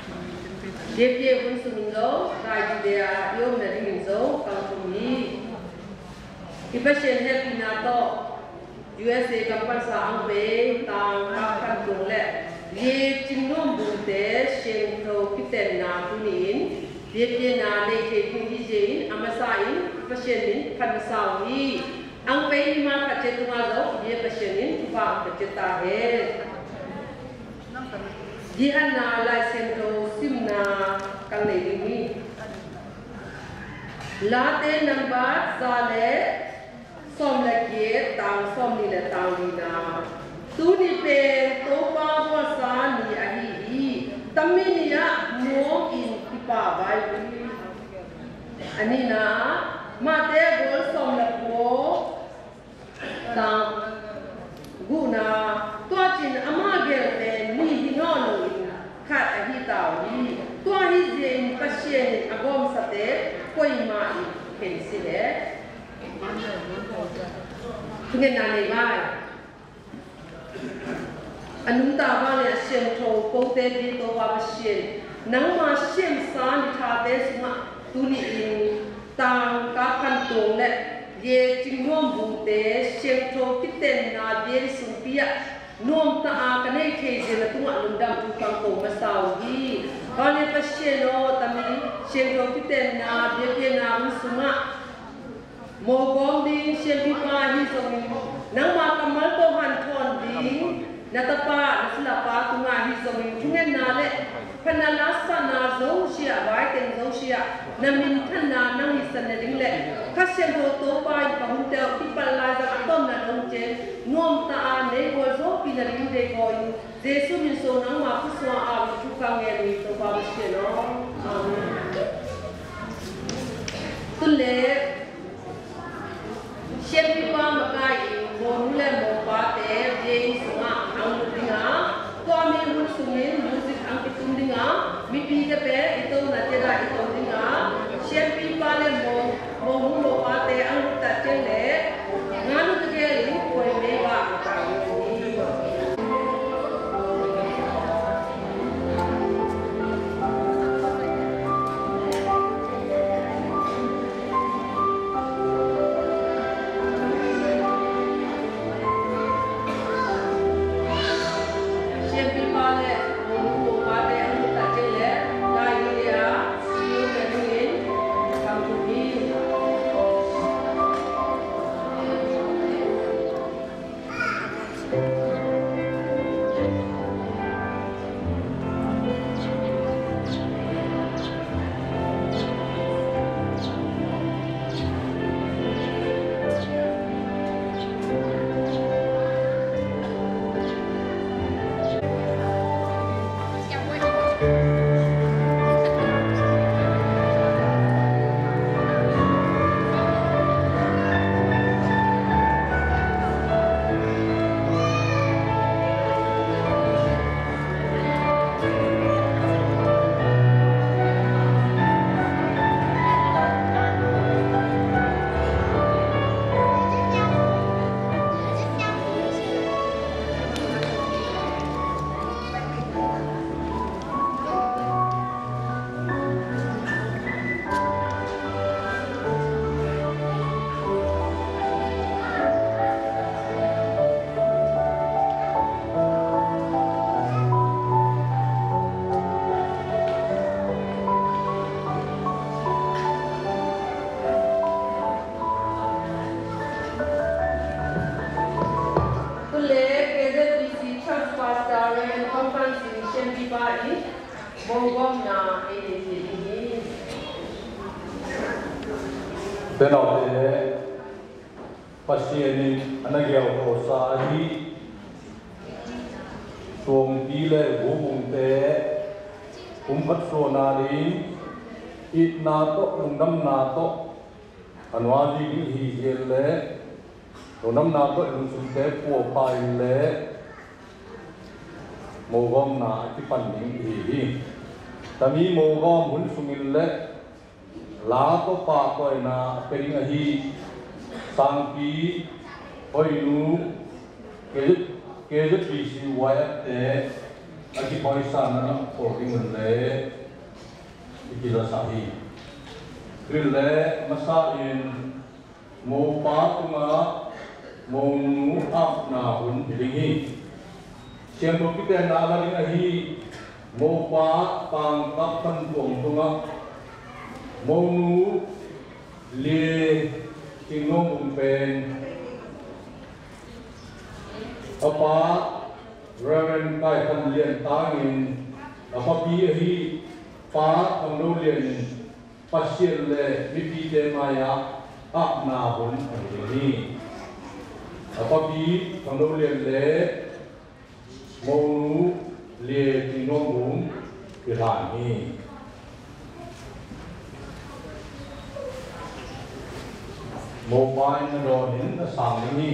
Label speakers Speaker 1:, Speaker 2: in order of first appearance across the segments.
Speaker 1: Dia dia pun sungguh, rai dia yom dari hingga kampung ini. Ipasien happy nato USA kapan saang be tang akan dole. Dia cingom bute sengto kita na kunin. Dia na le ke tinggi jain amasain pasienin kan sawi. Ang be ni ma kace tunga dia pasienin tuba kace tahe. Dia na lai sengto simna kan le ini. Late nambat sale som lagi tang som ni le tang ni na. Tu ni pe topa puasa ni ahi tammi ni ya mo in kipa bai ani na mate gol som la ko tang guna tua chin ama gel te ni hino no in khat ahi taw ni tua hi je in pasien agom sate koi ma i ken sile tungen na nei bai anum ta ba le siem tho ko te di to wa pasien nang ma siem sa ni tha te sma tu ni in tang ka kan tong le ye chingom bu te siem tho kiten na de sum pia nom ta a ka nei ke je na tu ma lum dam tu kang ko ma sau gi ba le pasien no ta mi siem tho kiten na de na mu suma mo gom ding siem pi pa hi so mi nang ma kamal to han thon ding natapa naslapa tunga hi so mi thungen na le panala sana zo sia bai ten zo sia namin thanna nang hi san ding le ka siem ho to pa pa hun te ti pal la za tom na dong che nom ta a ne go zo pi na ring de go jesu min so nang ma ku so a chu ka nge ni to pa sia no tulle siem pi pa ma kai mo le mo pa te je sunga ang dinga to mi hun sumin music ang pitum dinga mi pi te pe ito na te da ito dinga siem pi pa le mo hu mo pa te ang ta te le nganu te ke li ko me ba ka ni
Speaker 2: Penau te pasien anagiau ko sahi tuong pile bubung te umpat so nari it nato lungdam nato anwali hi hile lungdam nato lungsum te po pai le mogom na ti panning hi tami mogom hun sungil le la to pa ko na pering ahi sangpi oinu ke pi si wa te aki paisan na porting le ikila sahi le masa in mo pa tunga mo nu ap na hun bilingi siang to kita na lagi ahi mo pa pang kapan tuang tunga mo nu le tingong umpen apa Reverend Kai Kan Lian Tangin apa bihi pa kamlo lian pasir le bibi de maya apna hun ni apa bi kamlo lian le monu le tingong um pirani mobile na ron na sang ni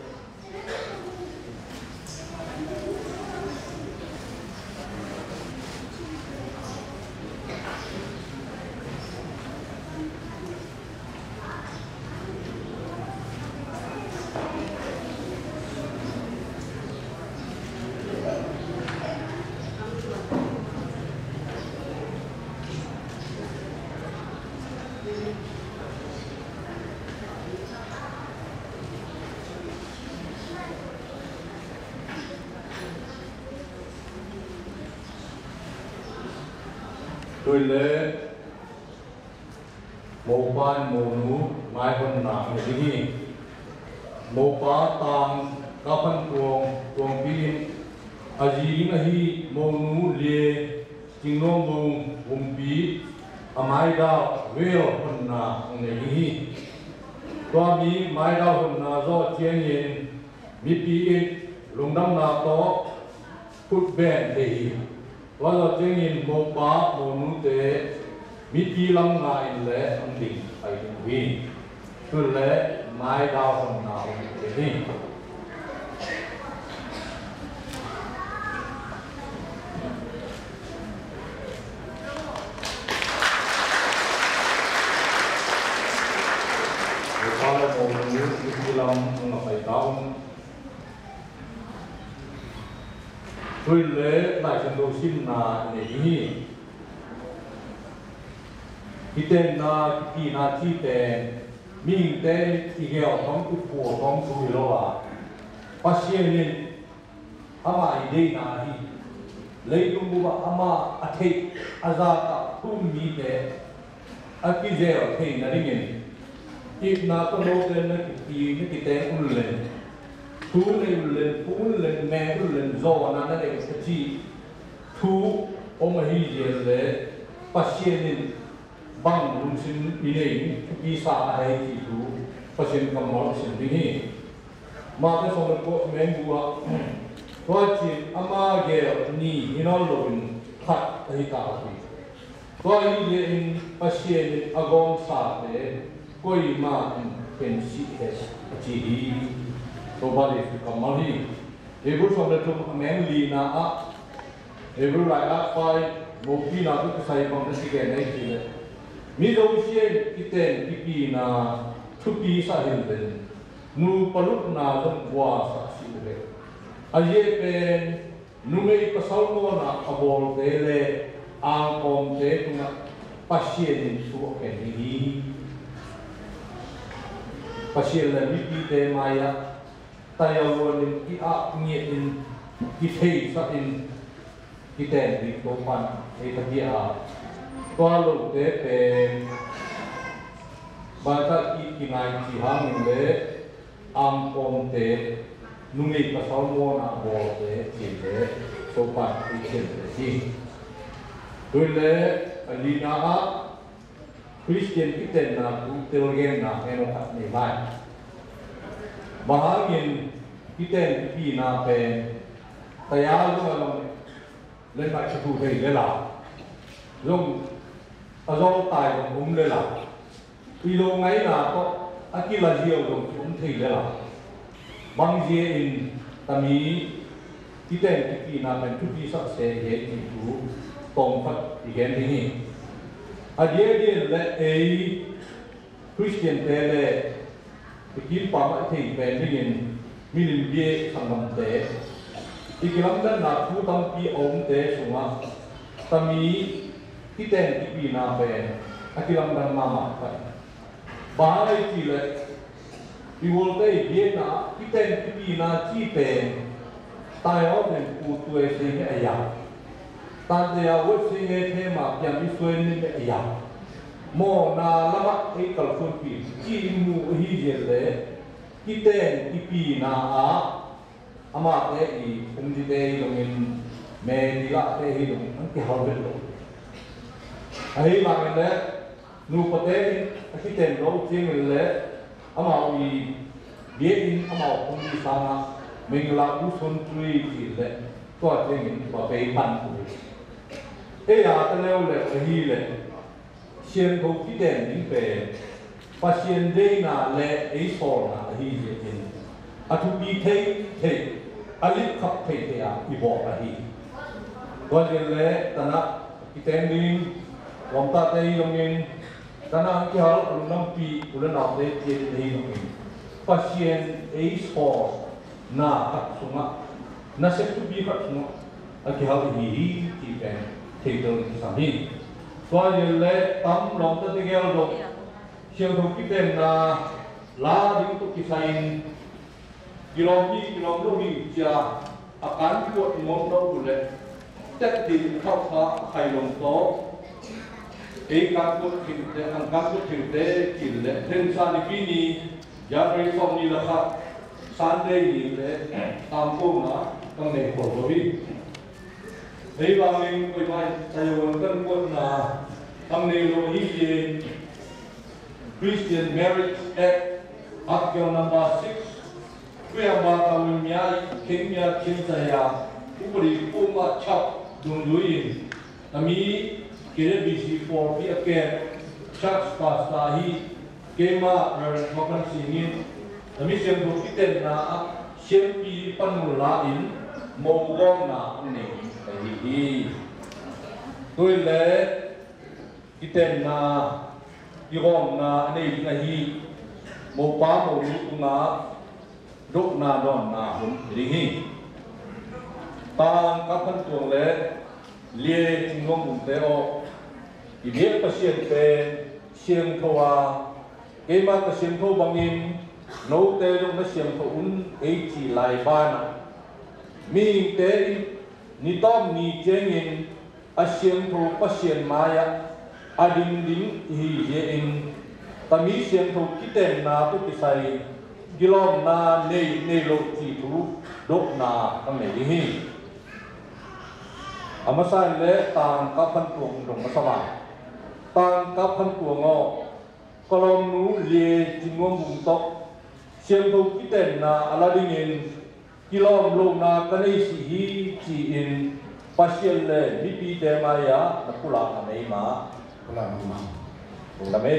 Speaker 2: tôi lệ mô ban mô nú mai con nặng như thế mô bá tàng các phân tuồng pin à gì là hi mô nú lệ chính nông vùng bí à mai đào veo con nặng như thế qua bí mai đào con nặng do thiên nhiên bí bí lùng đâm nà to phút bèn thìว่าเราจะยินโมบะโมนุเตมิตีลังงายเละอันดิ่งไปถึงวินคือเละไม้ดาวของเราเองนี่เราโมนุมิตีลังงายดาวด้วยเล่หลายชั้นโดชินนาในนี้ที่เต้นนาที่นาที่เต้นมีเต้นที่เกี่ยวท้องอุปโภคท้องสุริโลวะปัจเจียนินอามาอิเดนาฮีเลยตุงบุบอามาอาเทอาซาตาทุ่มมีเต้อากิเจลเทนนาริเงินอีกนาตัวโลเต้นนักที่นักเต้นอุลเลนทูในเล่นปูนเล่นแมวเล่นโซนั่นเองสักทีทูอมหิเจเลปัจเจียนินบางรุ่นสินปีนี้ปีศาจให้ที่ทูปัจเจียนกำมอสินปีนี้มาเป็นสมัยก่อนแมงบัวตัวจีนอามาเกลนี่ฮินอลโลนขัดให้ตาทีตัวนี้เองปัจเจียนอากงศาสตร์เลยก็อีมาเป็นสิเหตุจีตัวบาลีคือกำมอนี่เอบุสมเด็จพระแมงลีนาอะเอบุไรอะไปโมกีนาตุกใส่ความรู้สึกในที่เลยมีโดยเช่นที่เต้นที่ปีนาทุกปีสาเหตุเป็นนูปลุกนาจนว่าสักสิ่งเลยอาเยเป็นนูไม่ประสาวโมนาขบวนเตเลอ่างคอมเตตุนะปัจเจียนตัวแค่นี้ปัจเจียนเลยมีปีเตมายะแต่ยาวนินที่อาเงียนที่เทสักอินที่แต่ดิโตปันเอตที่อาตัวลูกเตเป็นบาตาอีกินายที่หางเลอังคอมเตนุ่งอีกภาษาโมนาโบเตจิเลโตปันที่เช่นที่ด้วยเลลีนาอาคริสเตียนที่แต่นาตุเตโลเกนนาเอโนคัตในบ้านbahagian kita yang pipi na pen tayar lu alam len ba chu thei le la long azong tai long le la pi lo ngai na to akila jiao long thei le la bang je in tami kita yang pipi na pen pipi sa se he ti tu tong phat ti gen ni adie le e Christian teleกินปลาไม่ถึงเป็นไม่เงินมีลิมเบี้ยสังคมเตะอีกลำดับนักผู้ตั้งปีอมเตะสงะตามีที่เต้นที่ปีนาเป็นอีกลำดับมาไปบาร์ไอที่เลยปีวันเตะเบียนาที่เต้นที่ปีนาที่เป็นตายเอาเป็นผู้ตัวเองไอ้ยาตาเดียววัดสิ่งเทมาอย่างที่ส่วนนี้ไอ้ยาโมนาละมัดไอ้กลสุนปีที่มูฮิเจเลยที่เต้นที่ปีนาอามาเตอีคงที่เตอีลงinเมดิละเตอีลงนั่นที่ฮาร์เวลล์ไอ้บางเนี่ยนูปเตอีที่เต้นเราจริงเลยอามาอีเบียอินอามาคงที่สามารถมิงลาอุสุนทรีที่เลยตัวจริงว่าไปพันธุ์เอ้ยอาตเลวเลยไอ้เลยเชียนเขาที่เต้นนี่เป็นปัจเจียนเดน่าเลยไอ้สอนน่ะไอ้เจนอาทุบีเทอลิขับเทียอีบอกอะไรตัวเจเลยตอนนั้นที่เต็มดินลมตาเตยลงอินตอนนั้นที่เขาลงน้ำปีอุลนาเตยเจดีลงอินพัศยันเอสฟอร์น่าขัดสงะน่าเสพตุบีขัดสงะที่เขาที่เป็นที่ตรงที่สามีตัวเจเลยตั้มลมตาเตยลงเชียงทุกที่เป็นน่าลาดิ้งตุกิสัยกิโลลูกจะอาการปวดงงเราดูเลยจะดินเข้าขาไข่ลงโตเอกการปวดถึงแต่อังการปวดถึงแต่กินเลยเรื่องสารพิษนี้ยาเป็นสมนี้ละครับสารได้ยินเลยตามพวกนะต้องในหัววิในบางเรื่องไปไม่ใช่วันกันปวดนะต้องในโลหิตเย็น Christian Marriage Act Article Number 6เพื่อบาตาวิญญาณเข่งยาเข่งใจยาผู้บริโภคมาชับดุนลุยแต่มีเกเรบีซีฟอร์ที่เกิดชักสปาสตาฮีเกมาเรื่องมากันสิ่งนี้แต่มีเสียงถูกที่เต้นนะเสียงปีปันมุลาอินโมกองนะนี่ไอ้ที่ตัวเล่ที่เต้นนะที่กองนะนี่ไอ้ที่โมป้าโมลุตุนะดุนาดอนนาหุ่นริฮีตางกับพันตัวเล่เลี้ยจิงงงเตออีเดียกเสียงเป็นเสียงทัวเกมาเสียงทัวบังอินโนเตลงเสียงทัวอุ่นเอจีไลบานะมีเตนิตอมมีเจงินเสียงทัวเสียงมายาอดินดินฮีเจอินแต่มีเสียงทัวคิดเต็มนาตุกิไซกิโลนาในโลกีทูดกนาตั้งไหนดีอามาใส่เละต่างกับพันตัวลงมาสว่างต่างกับพันตัวงอกลมนูเลียจิงวงบุงตกเชียงทุกที่เต็นนาอะไรดิ่งอินกิโลลงนากันในสีจีอินปัจเจเลมิปีเดมายานักกุลาอันไหนมากุลามากุลาไม่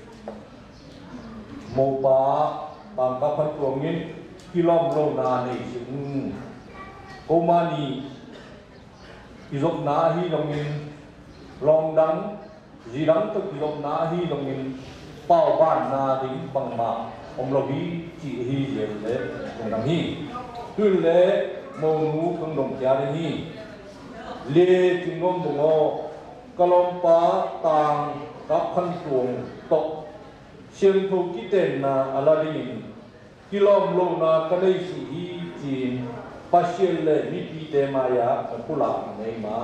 Speaker 2: โมบาบางกับพันตัวงินกิโลลงนาในสิงโกมานีกิโลนาฮีลงงินลองดังจีดังตุกิโลนาฮีลงงินเป้าบ้านนาดิงบังมาอมโลบีจีฮีเยลเล่ตรงนั้นฮีตุเล่โมนูตรงดงจารีฮีเล่จิงงมบุงอกลมป้าต่างกับพันตัวตกเชียงทุกที่เต็นนาอะไรดิ่งกิโลลงนากันได้สีจีนปัจเจเลมิปีเดมายากุลาในมา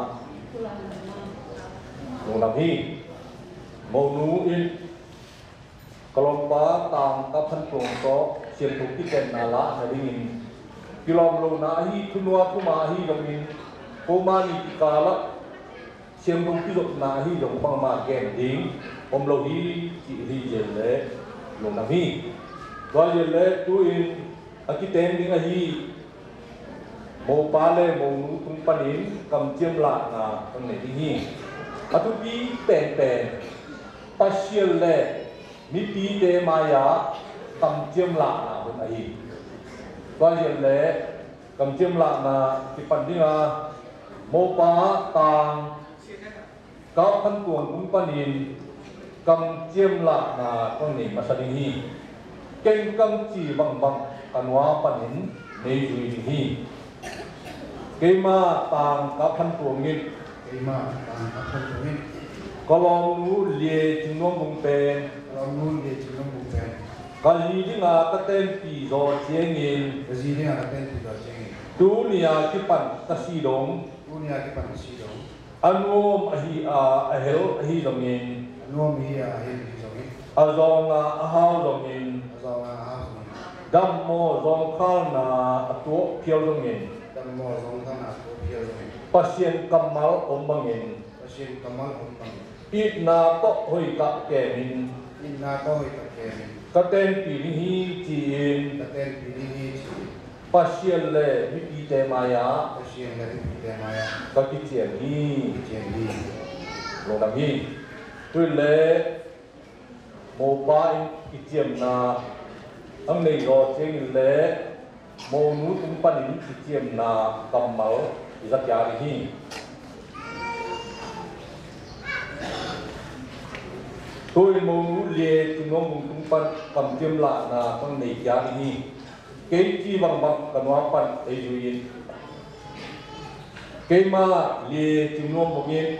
Speaker 2: ลงน้ำฮีโมนูอินกลมป้าต่างกับพันตัวโตเชียงทุกที่เต็นนาละในดิ่งกิโลลงนาฮีทุนวาทุมาฮีลงอินโคมานิติกาละเชียงทุกที่ลงนาฮีลงปังมาแกงดิ่งอมโลฮีจีฮีเจเลลงน้ำฮีตัวเจเลตัวอินอากิเตนดิ่งฮีโมปาเลโมนุตุงปนินกำเจียมลานาตรงไหนที่นี่อาตุบีเป็นปัจเจเลมิปีเดมายากำเจียมลานาตรงไหนตัวเจเลกำเจียมลานาที่ปันที่นาโมปาตางกับพันตัวตุงปนินกำเจียมลานาตรงไหนมาสดิฮีเก่งกำจีบังกันว่าปนินในจุยที่ cái mà tàng các phân tuồng nghìn
Speaker 3: cái mà tàng các phân tuồng nghìn
Speaker 2: có lòng nú lìa chừng nông bùng bền
Speaker 3: lòng nú lìa chừng nông bùng bền
Speaker 2: cái gì đi ngà cái tên pì giò chế nghìn
Speaker 3: cái gì đi ngà cái tên pì giò chế nghìn
Speaker 2: tu nia cái pan cái xì đông
Speaker 3: tu nia cái pan cái xì đông
Speaker 2: anuom ahel ahi dong nghìn
Speaker 3: anuom hi ahel dong nghìn
Speaker 2: azong ahau dong nghìn
Speaker 3: azong ahau dong nghìn
Speaker 2: dam mo zong khal na atuo phiêu dong nghìn
Speaker 3: dam mo zong khal na atuo phiêu dong nghìn
Speaker 2: pasien kamal om bang nghìn
Speaker 3: pasien kamal om bang
Speaker 2: it na to hoi ka ke min
Speaker 3: in na to hoi ka ke min
Speaker 2: ka ten pi ni hi chi in
Speaker 3: ka ten pi ni hi chi
Speaker 2: pasien le mi pi te maya
Speaker 3: pasien le mi pi te maya
Speaker 2: ka ki chien hi lo nam hi tu le mobile ki chiem na ang nei ro cheng le mo nu tum pan ni ki chiem na kamal izak ya hi tôi muốn liệt chúng nó muốn tung pan cầm tiêm lạ na con này giá đi cái chi bằng bằng cái nó pan ấy rồi cái mà liệt chúng nó một nghìn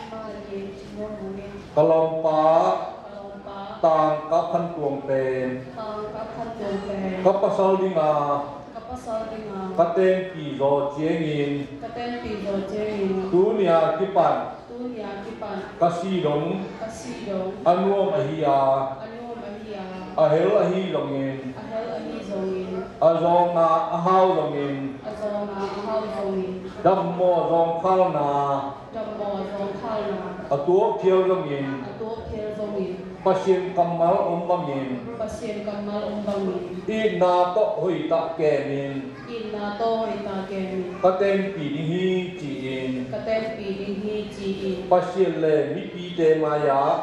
Speaker 2: kalau pa tang kapan tuang pen kapasal di nga katen pi zo jengin dunia kipan kasi dong anuam ahia ahel ahi longin azong na ahau longin dammo zong khal na atuo phiêu longin pasien kamal ombangin in na to hoi ta ke min katen pi ni hi chi in pasien le mi pi te maya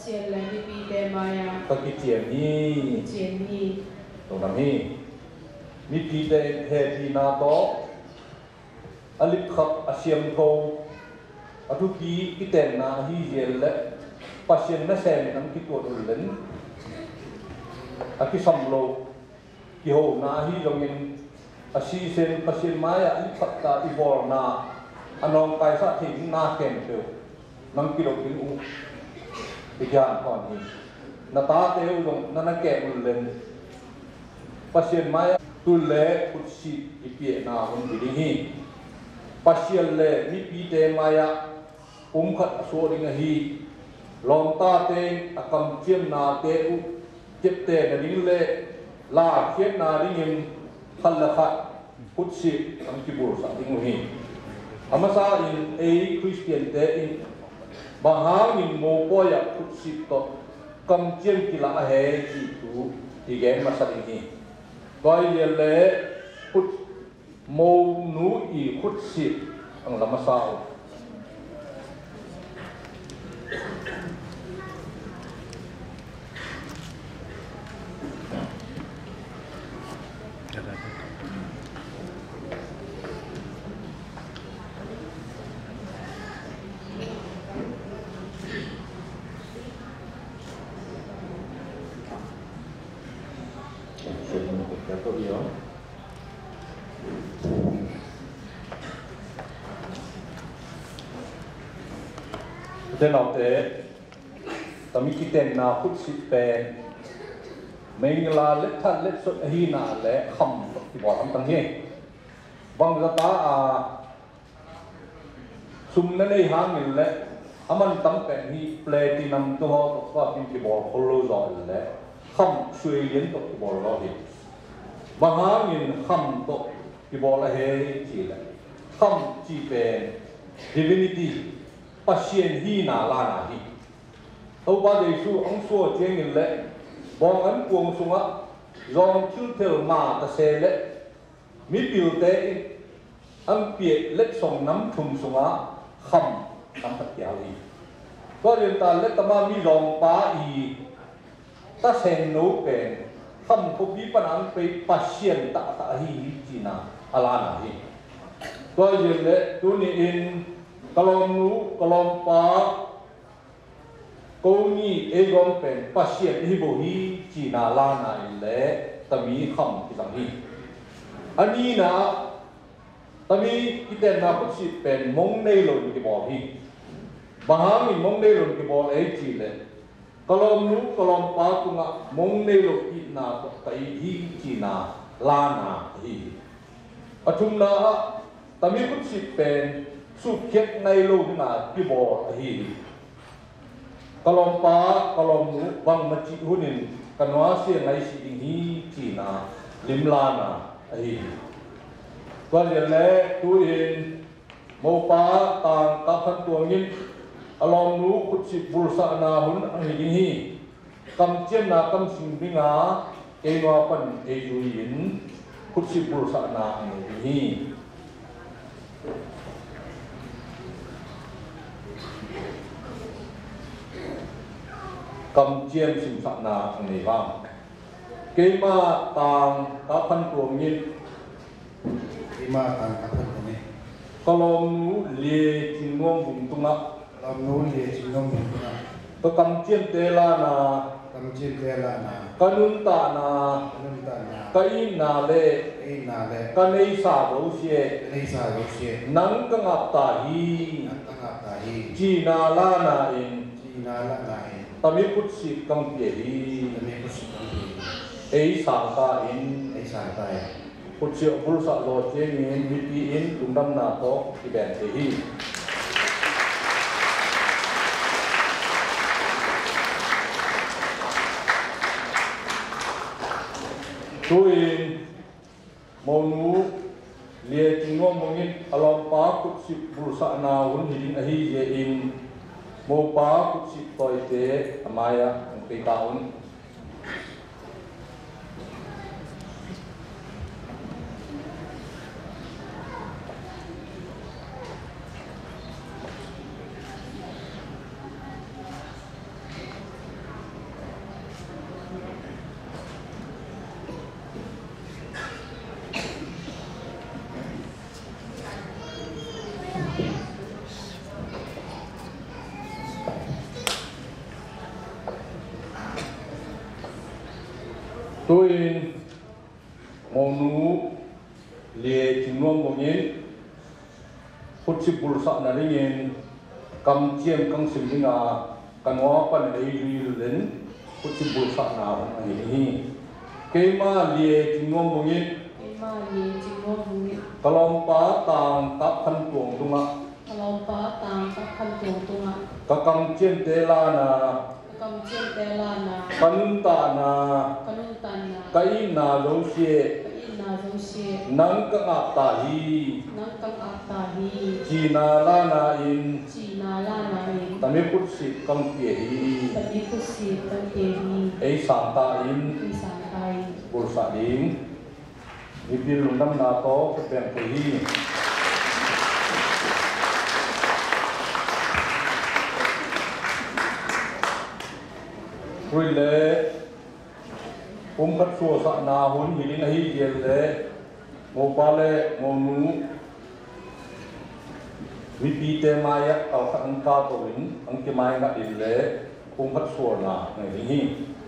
Speaker 2: ka ki chiem ni to nam hi mi pi te he pi na to alip khap asiam tho atu ki ten na hi zel le pasien na sen nam ki to len aki samlo ki ho na hi longin asi sen pasien maya alip khap ta i bor na anong kai sa thing na ken te nam ki dok in u bijan kon ni na ta te u long na na ke ul len pasien maya tu le kut si i pi na hon bi hi pasien le mi pi te maya khat so ring hi long ta te akam chiem na te u chep te na ding le la khiet na ding in khal la khat kut si am ki bur sa ding hi amasa in a Christian te in bahang in mo po ya kut si to kam chiem ki la he chi tu ti gen ma sa ding hi koi le kut mo nu i kut si ang lama sao thế nào thế ta mi kiten na phút sĩ pen mình là lết thân lết xuất hi na lẽ khăm thì bỏ thằng tăng nghe vâng ra ta sum nên đây hàng nghìn lẽ aman tấm pen hi platinum to ho to qua thì bỏ hollow rồi lẽ khăm suy liên tục thì bỏ lo thì vâng hàng nghìn khăm to thì bỏ là he chỉ là khăm chỉ pen divinity pasien hi na la na hi tàu ba đề su ông xua tiếng nghìn lệ bong ấn cuồng sung á dòng chữ theo mà ta xe lệ mi biểu tế âm biệt lệ sòng nắm thùng sung á khăm nắm thật kéo đi có điều ta lệ ta ma mi dòng ba y ta sen nấu bền khăm có bí pan ăn pe pasien ta ta hi chi na ala na hi có điều lệ tu ni in kalom nu kalom pa câu ni egon pen pasien hi bo hi chi na la na le tami kham ki sang hi ani na ตอนนี้ที่แต่นาพุทธิเป็นมงในหล่นกี่บ่อพี่บางมีมงในหล่นกี่บ่อจีเลยกลมรู้กลมปาตุงะมงในหล่นอีนาตไตฮีจีนาลานาฮีอจุมนาตอนนี้พุทธิเป็นสุขเก็บในหล่นนากี่บ่อฮีกลมปากลมรู้บางมัจจิหุนินกันว่าเสียในสิ่งฮีจีนาลิมลานาฮีตัวเรียนแล้วตัวเองโมปาต่างกับขันตัวงินอารมณ์รู้คุชิบุษนาหุนอันนี้คำเจียนนาคำสิงบิงาเอวาปันเอยุยินคุชิบุษนาอันนี้คำเจียนสิงสนาอันนี้บ้างเกมาต่างกับขันตัวงิน
Speaker 3: lima tangkapan ini.
Speaker 2: Kalau lie cingong buntunga,
Speaker 3: Kalau dia cingong buntunga,
Speaker 2: kekamcian telana,
Speaker 3: kamcil telana,
Speaker 2: kanuntana, kainale, kanei sabosie, nang kengaptahi, Cina lana in, tami putsi kampihi, sangka in,พุทธิบุรุษโลเจงินวิปีอินลุงดำนาโตที่แบนเทฮีช่วยโมนูเลียจิงวมงินอลอมปาพุทธิบุรุษนาหุนหินอหิเยอินโมปาพุทธิตอยเตอมายะอังเกตาอุนตัวเองมองนูเลี้ยจิงวงมองยินพุทธิบุรุษนั่นเองกำเจียมกังสิมิงากันว่าปันไอยูเลนพุทธิบุรุษนาอันนี้เกมาเลี้ยจิงวงมองยินกลอมปาต่างกับขันตวงตุงะกะกำเจียมเตลานาKanuntana, kaina longsie, nang kangaptahi, Cina lana in, tami putsi kampihi, sangka in, bursa in, ipil lundam nato kepengkehi. Rồi lệ khất xua sạ na huấn hi linh hi diệt lệ ngô pa lệ ngô nú vi pi te mai á tàu khăn ca tổ lính anh ke mai ngã đi lệ khất xua na ngày hi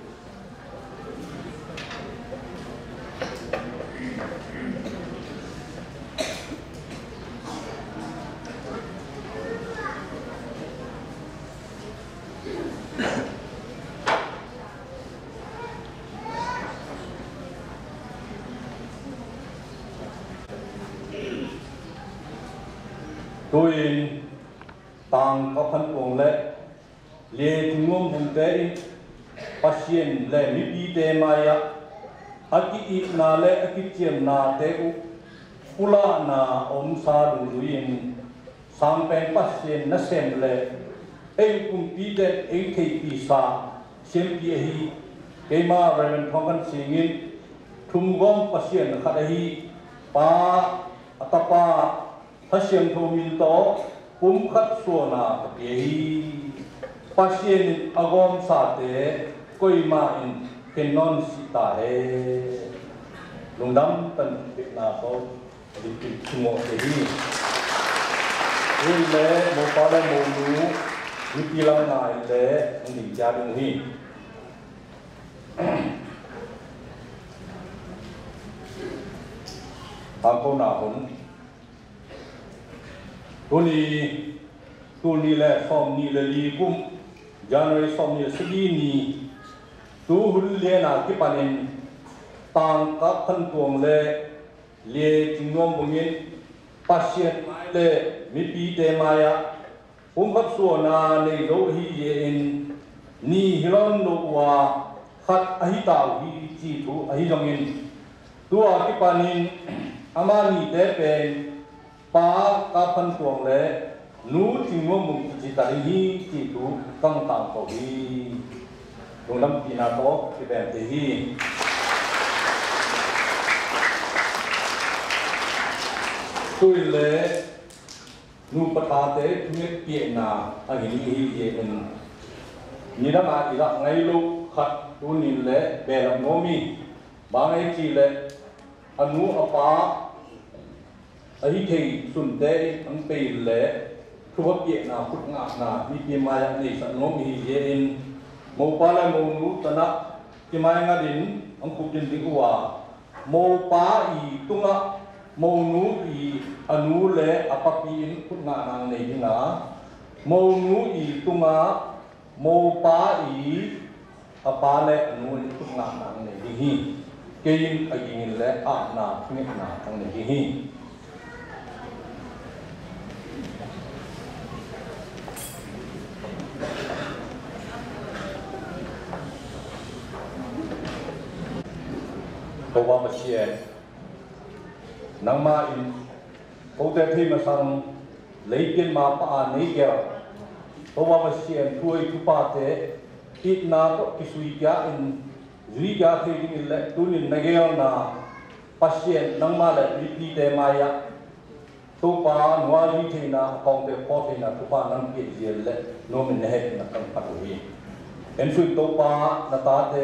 Speaker 2: tôi tang có phân cuồng lệ lệ trung ngôn vùng tế pasien lệ mi pi te maya aki it na lệ aki chiêm na te u pula na om sa du duin sang pen pasien na sem lệ ei kum pi te ei thei pi sa sem pi hi kema remen thongan singin thum gom pasien khadahi pa atapa Hashem thomin to kum khat suana pehi pasien agom sa te koi ma in kenon sita he lungdam tan na to di chumo pehi le mo pa le mo lu ni pila na le ni ja ding hi tampo na hon ตัวนี้แหละฟอมนี้เลยลีกุมจานเลยฟอมนี้สกีนี้ตัวหุ่นเลี้ยนาที่ปานินต่างกับขันตัวเลยเลี้ยจิงนวมบุญยินปัสเซียนไม่เลยมีปีเตมายะผมพัดส่วนในโลหิเย็นนี่ฮิลอนโนวาขัดอหิตาวิจิตุอหิจงยินตัวที่ปานินอามานีเตเป็นป้ากับขันตัวเลยนูจิงนวมบุญจิตาหิจิตุตั้งต่างเขาดีตรงนั้นปีนาโตที่เป็นเทีตุยเลยนูปตาเตทุเมเปียนาอันนี้เย็นนี่ละมาอีละไงลูกขัดตัวนี้เลยเบลโนมีบางไอ้จีเลยอนุอปาไอ้ที่สุนเตอันเป็นเลยทุกเปียนาพุทธงานามีเปียมาอย่างนี้สันโนมีเย็นโมปาและโมนุตนะที่มาอย่างดินอังคุดินดิกัวโมปาอีตุงะโมนุอีอนุเลอปปีนพุทธงานางในยิ่งนะโมนุอีตุงะโมปาอีอปาเลอนุพุทธงานางในยิ่งเกี่ยงอยิงเลอานาทุกนาทางในยิ่งตัวว่ามาเชียร์นังมาอินเขาแต่ที่มาสั่งเลยกินมาป่านี้แกตัวว่ามาเชียร์ช่วยทุบาเตะอิดนาก็กิสุยกาอินจุยกาที่นี่แหละตัวนี้นักเรียนนาปัสเชียร์นังมาเลยปีเตมายะตัวป่าหนัวลีเทน่าของเตะพอเทน่าทุบานังเกียรติเลยโนมินเฮตนักการพัฒน์เอ็นสุดตัวป่านาตาเต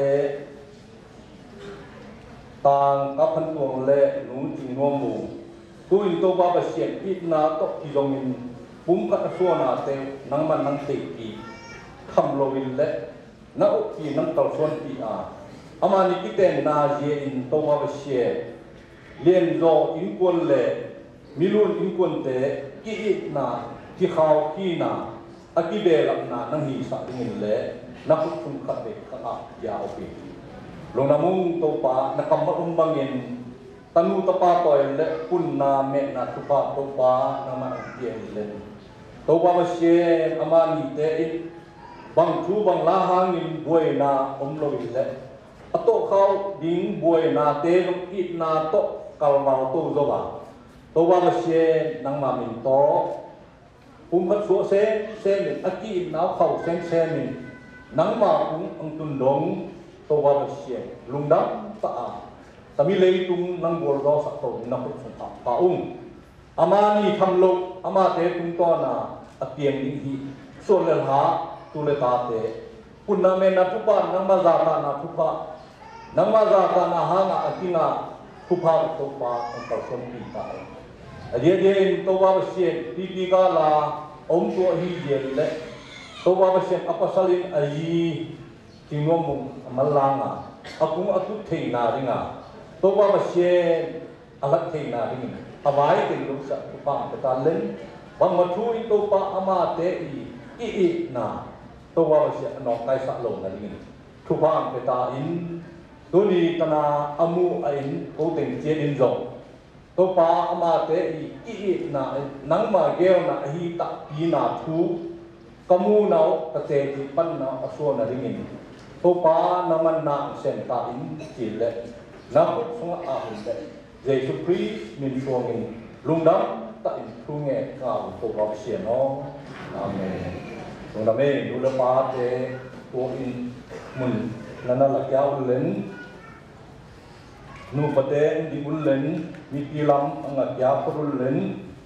Speaker 2: ต่างกับพันตัวเล่หนูจิงนวมมูตัวอินตัวบาบเสียนอินาตกที่จงอินปุ่มกัดส่วนอาเตนังมันนังเตกีคำโลวิลเล่นักอุกีนังตัลส่วนปีอาอามานิกิเตนนาเจอินตัวบาบเสียเลียนโจอินกวนเล่มิลุนอินกวนเตกีอินาที่เขากีนาอากิเบลักนานังฮีสักมินเล่นักฟุนขัดเด็กขัดยาวปีลงน้ำมุงตัวป่านักกำบังบังเงินตันูตป่าต่อยเล็ปุ่นนาเมนาทุป่าตัวป่านามันเกี่ยเล่นตัวป่าเชียอามานีเตอิบางชูบางลาหางินบวยนาอมโลวิเล่อโตเขาดิ้งบวยนาเตลอินาโตกาลมาโตโจบาตัวป่าเชียนังมามินโตปุ่มพัดสัวเซนอากีนาวเขาเซนนังมาปุ่มอังตุนดงตัวว่าเสียลุงดำตาแต่มีเลยตุงนังบัวรอสักตัวนักพุทธสงฆ์ป่าอุ้งอามานี่ทำลงอามาเตตุงต้อนาอเตียงนี้ส่วนเลหาตุเลตาเตคุณนาเมนัทุบานังมาจารานาทุบานังมาจารานาหางาอติงาทุบาตัวป่าอันตรสมปีตาเดี๋ยวตัวว่าเสียปีกาลาอมตัวฮีเดียร์เลยตัวว่าเสียอภัสลินอายีจิงงมุงมาลางอ่ะอากุงอาตุเทนาดิงอ่ะตัวว่ามาเชียอาลักเทนาดิงอาไว้เป็นลูกสัตว์ปังแต่ตาเล่นบางมาทุยตัวปะอามาเตอีนาตัวว่ามาเชียนอกไกสักลงนั่นดิงทุกปังแต่ตาอินตัวนี้ตนาอามูอินโกเต็งเจดินจงตัวปะอามาเตอีนานังมาเกลนาฮีตะปีนาทูกมูนาวกเตจิปันนาอส่วนนั่นดิงตัวป่าน้ำมันน้ำเส้นตาอินจิเลนับสงอาหินเดเจสุพรีมินช่วงอินลุงดำตาอินทุ่งเงกาวตัวเราเสียน้องอาเมนลุงดำเองดูแลป่าเจตัวอินมุนนั่นน่ะหลักยาวเล่นนูปเตนดิบุลเล่นมีปีลำอังกัดยาวพรุลเล่น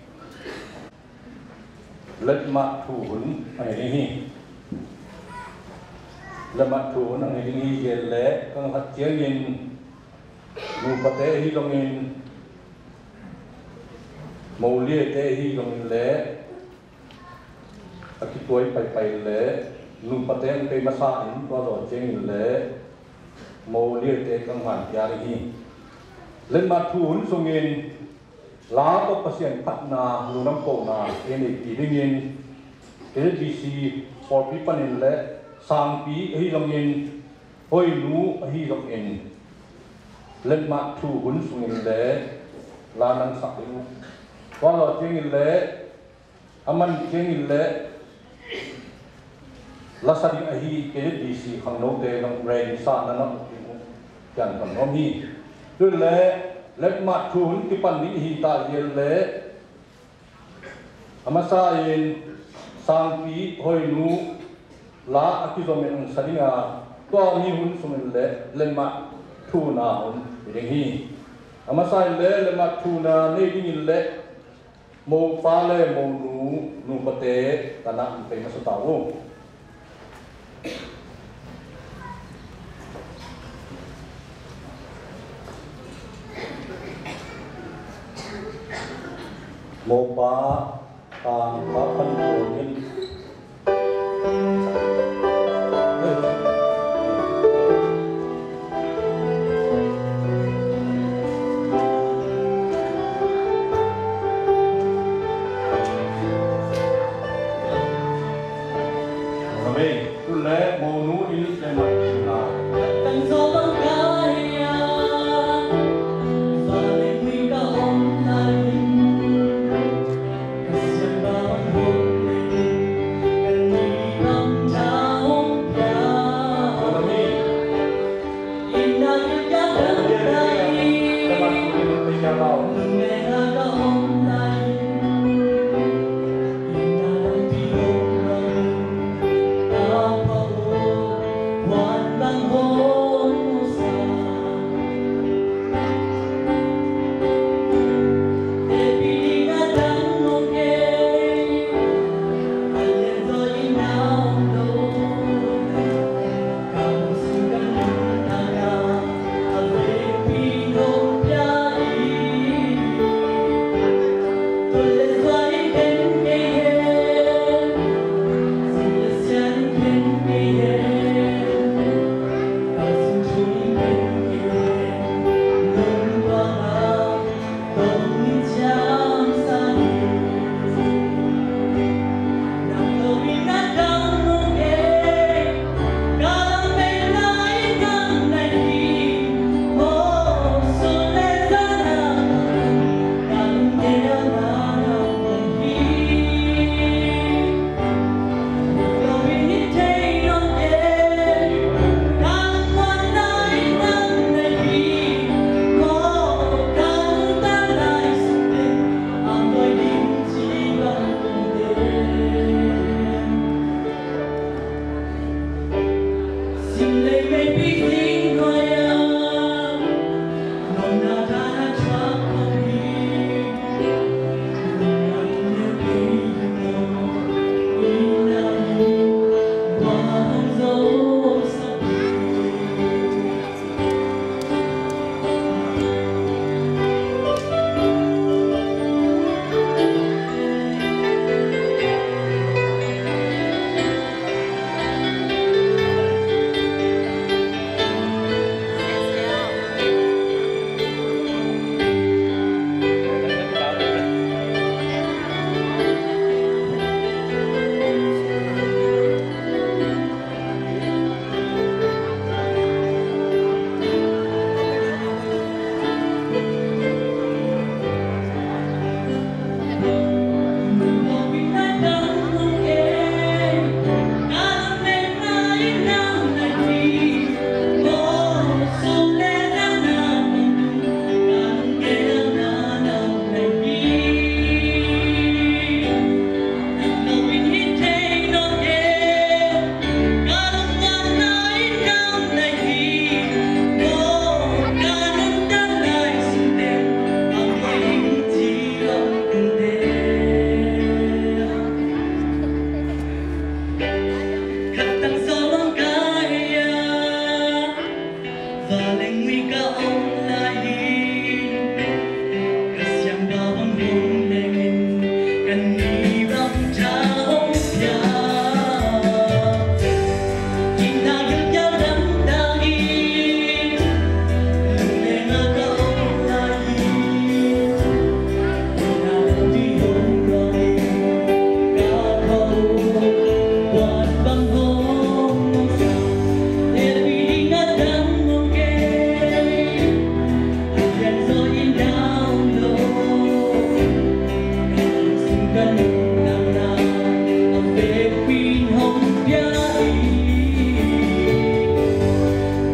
Speaker 2: เล็ดมาถูนไอ้นี่ละมัดถูนังหิงเยลเล่กังหัดเจียงยินรูปเตหิลงยินโมเลียเตหิลงยินเล่อคิดตัวไปเล่รูปเตนไปมาสาอินตัวเราเจียงยินเล่โมเลียเตกังหัดยาริหิเล่นมัดถูนทรงยินลาตกเสียงพัฒนาลูน้ำโกนาเอ็นอีดิ่งยินเอดีซีพอปีปันินเละสังปีฮีลำยินหอยนูฮีลำยินเล็กมาทูหุ่นสุงินเละลานังสักลูว่าเราเจงินเละอามันเจงินเละลักษณะฮีเอดีซีขังโนเตนังเรนซานันจันทร์น้องฮีด้วยเละเล็กมาทูหุ่นที่ปันนี้ฮีตาเยลเละอามาซาเองสังปีหอยนูลาอคิโซเมนองสันงาตัวมีหุ่นสุงินเละเล็กมาทูนาหุ่นเรื่องฮีอามาซาเละเล็กมาทูนาเนี่ยยิ่งเละโมฟ้าเล่โมนูปเตตนะเป็นมาสตาวโมบาตามพระพันโยนิน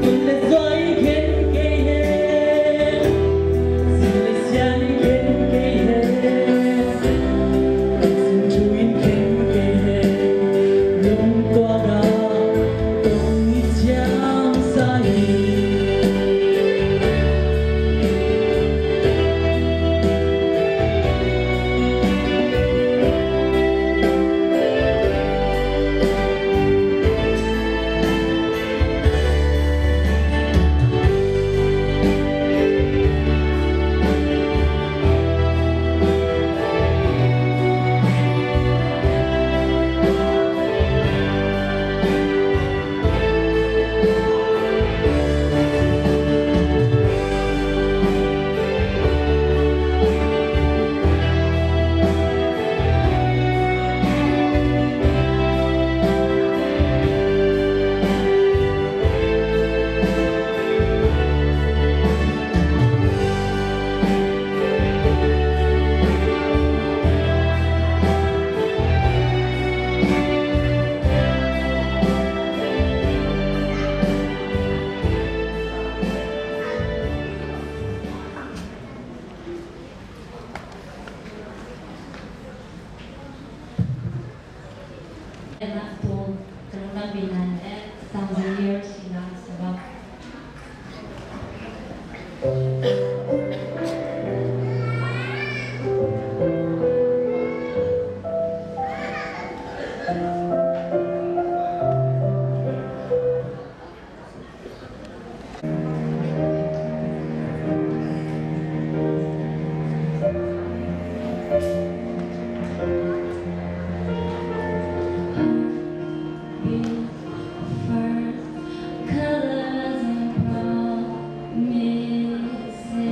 Speaker 4: Colors and promises.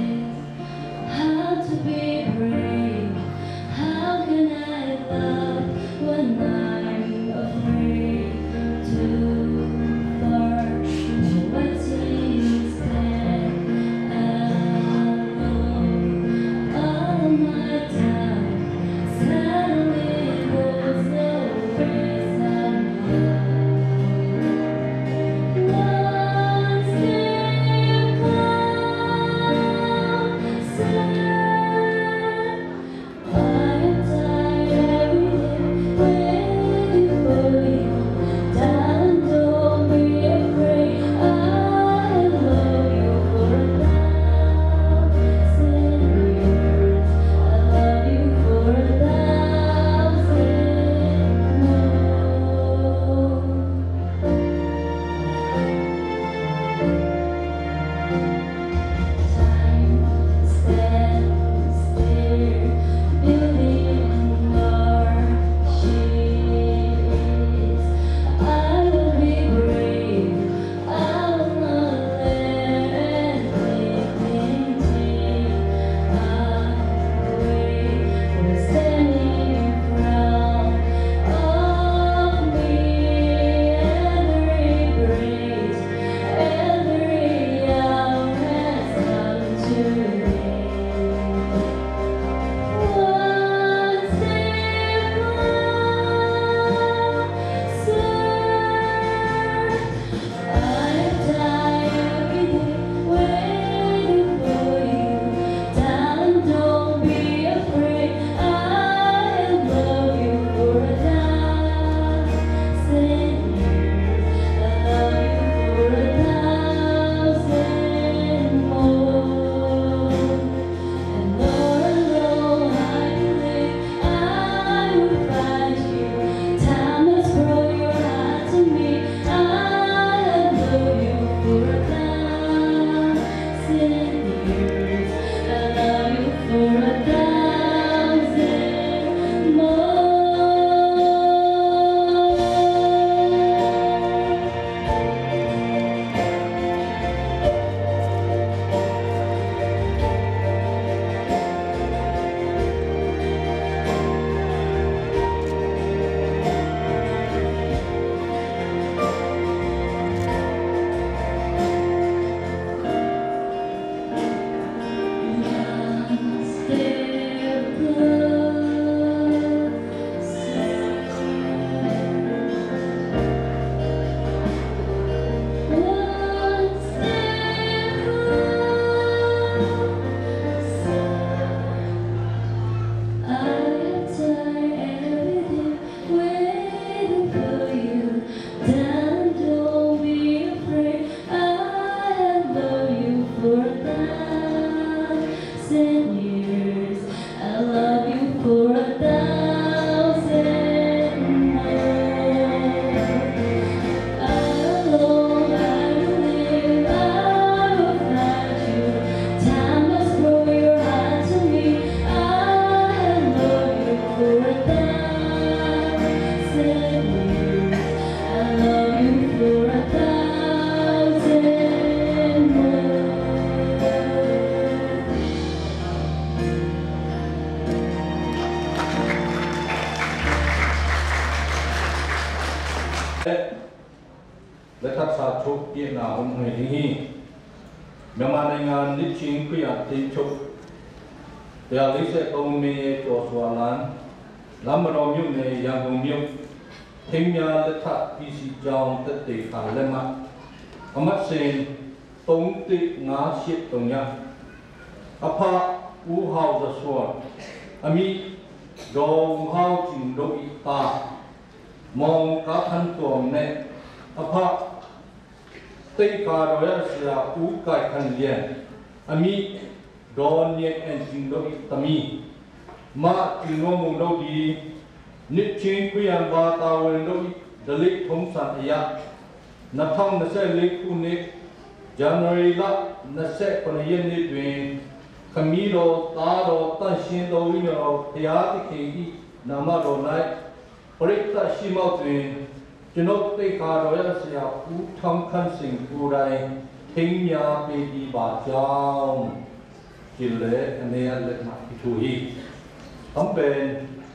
Speaker 2: ไงนี่เมื่อมาในงานนิชิงคุยติดชุกเดี๋ยวลิเซตรงมีตัวสวรรค์ลำเราอยู่ในยังคงอยู่ทิ้งยาเลทักพิสิจองตัดติขาเลมาอมัดเซนตรงติงาชิดตรงยังอภาอูฮาวจะสวรอามีดองฮาวจิงโดอิตามองกับทันตัวเนี่ยอภาตีการโดยเสียอูไก่ขันเลียนอามีดอนเนียนเอ็นจิงโดอิตามีมาจิงโนมุงโดดีนิชิงคุยันบาตาเวนโดอิดลิกทงสันยะนัทองนัเซลิกุนิจันรีละนัเซคนเย็นนิดเวนขมีโรตาโรตันชินโดวินโรพยาติเคกินามาโรไนปริตตชิมาเวนจนกติการโดยเสียอุทองขันสิงผู้ใดทิ้งยาเปดีบาจามกิเลสอันนี้เล็กมาที่ทุยต้องเป็น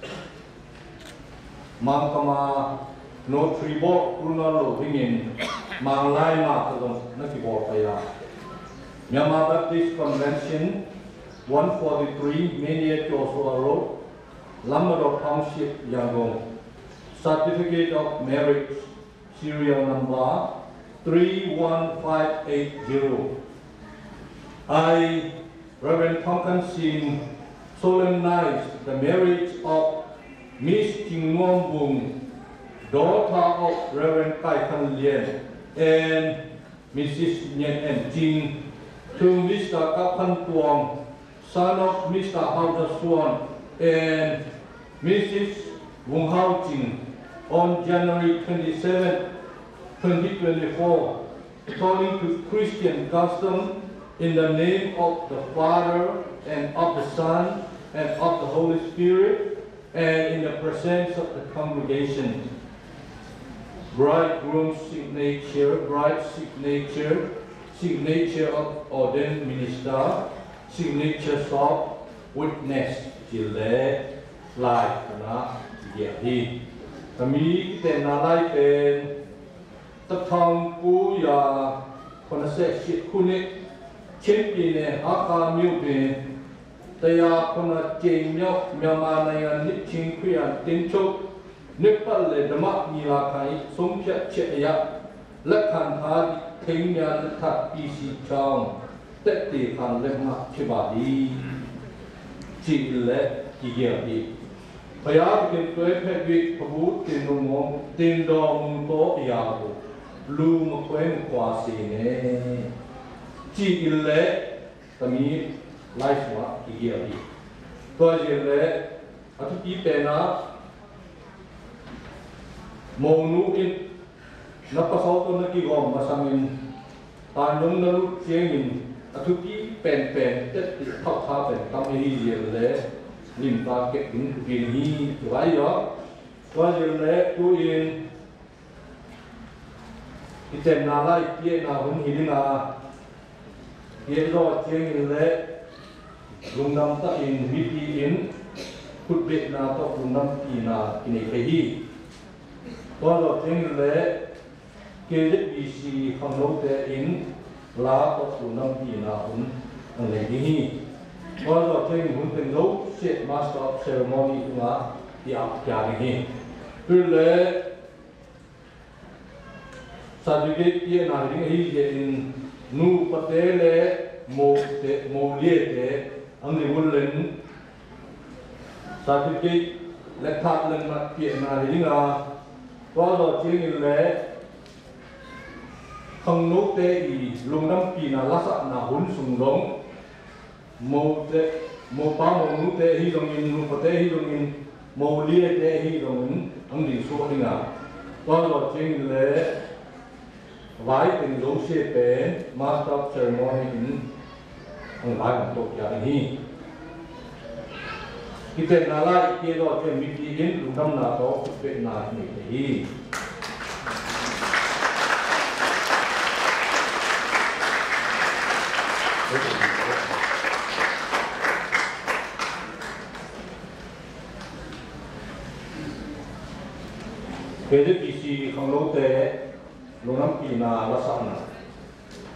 Speaker 2: มังกมาโนทริโบกุนอโลพิงินมังไลมาตรงนักที่บอกไปละMyanmar Baptist Convention 143 Mania Joshua Road Lamadok Township Yangon Certificate of Marriage Serial Number 31580 I, Reverend Tonkan Singh, solemnize the marriage of Miss Jing Nuong Bung, daughter of Reverend Kai Kan Lien and Mrs. Nyen and Jing, to Mr. Kapan Tuong, son of Mr. Hao Da Suan and Mrs. Wong Hao Jing, on January 27, 2024, according to Christian custom, in the name of the Father and of the Son and of the Holy Spirit, and in the presence of the congregation. Bridegroom's signature, bride's signature, signature of ordained minister, signature of witness, Jile, Lai, Kana, Yehi. Kami kita nalai pen, tetang kuya, kana seksit kunik, cempine aka miupin, taya kana cemyok myamanayan nipching kuya tinchok, Nepal le damak nilakai songpya cekya, lekhan hadi tengnya letak isi chong, teti kan lemak cibadi, cile kigiadi. Paya bikin kue pegwi pebut tinumong tindong to iago, lu mekwe mkwasi ne, cile kami laiswa kigiadi. Kau cile atu ipena Monu in napasauto na kigom masamin tanong na lut siengin atuki pen tet thak tha pen tam hi le lim ta ke tin kin hi tuai yo kwa le tu in iten na lai pie na hun hi na ye ro siengin le lungnam ta in miti in khut be na to lungnam ti na kini ke hi Qua rồi trên lễ kê rất bị si không nấu tế in lá có phụ năm kỳ nào cũng lấy đi qua rồi trên cũng từng nấu set master of ceremony cũng là đi học cả đi cứ lễ certificate kia nào những cái gì nu phát tế lễ mô liệt tế anh đi muốn lên certificate lễ tháp lên mặt kia nào những là qua rồi trên lễ không nấu tế gì lùng năm kỳ là lá sạ là hôn sùng đống màu ba màu nấu tế hi đồng in lùng tế hi đồng in màu lia tế hi đồng in ông đi số đi nào qua rồi trên lễ vái tình dấu xe bé master of ceremony in ông vái một tổ gia đình kita nalai kia rồi trên miti in lùng năm là có về nào như thế cái gì không lâu tế lùng năm kỳ là sẵn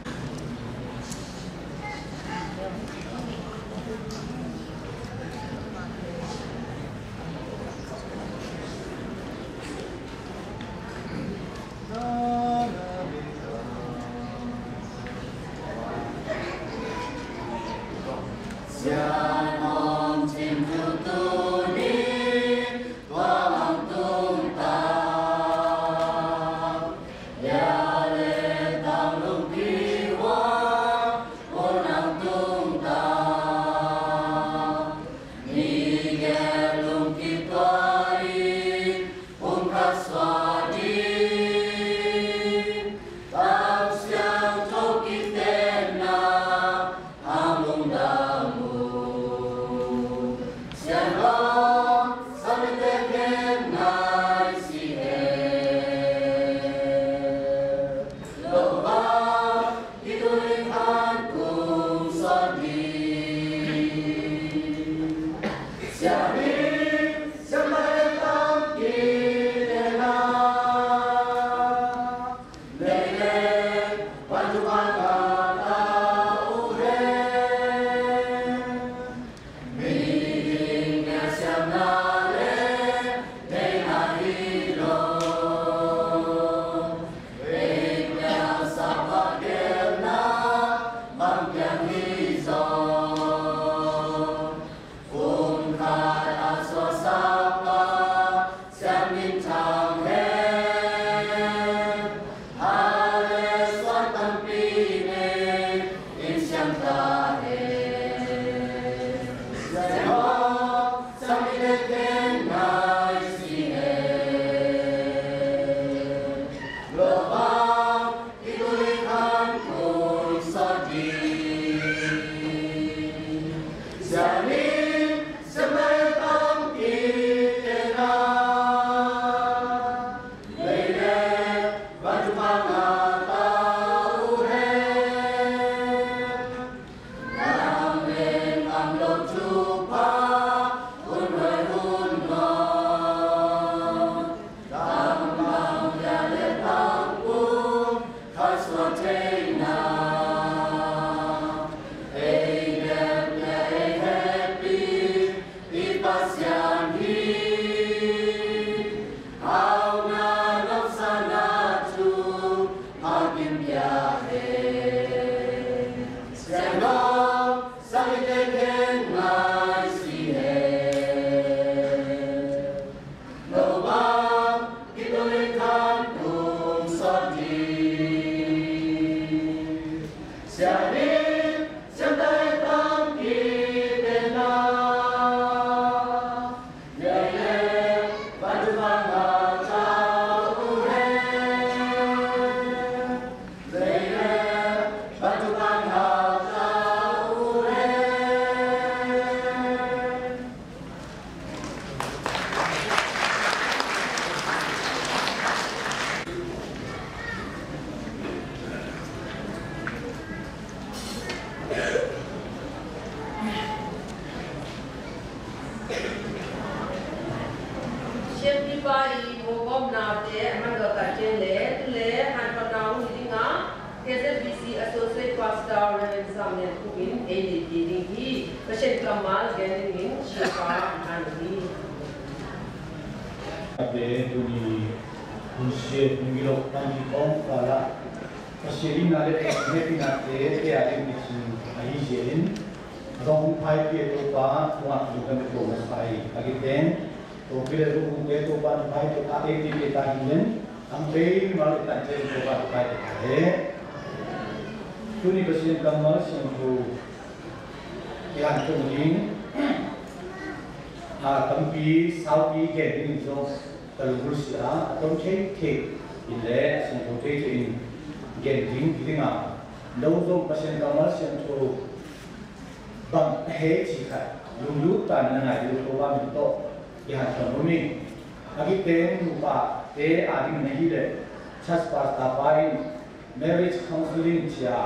Speaker 4: Marriage counseling chia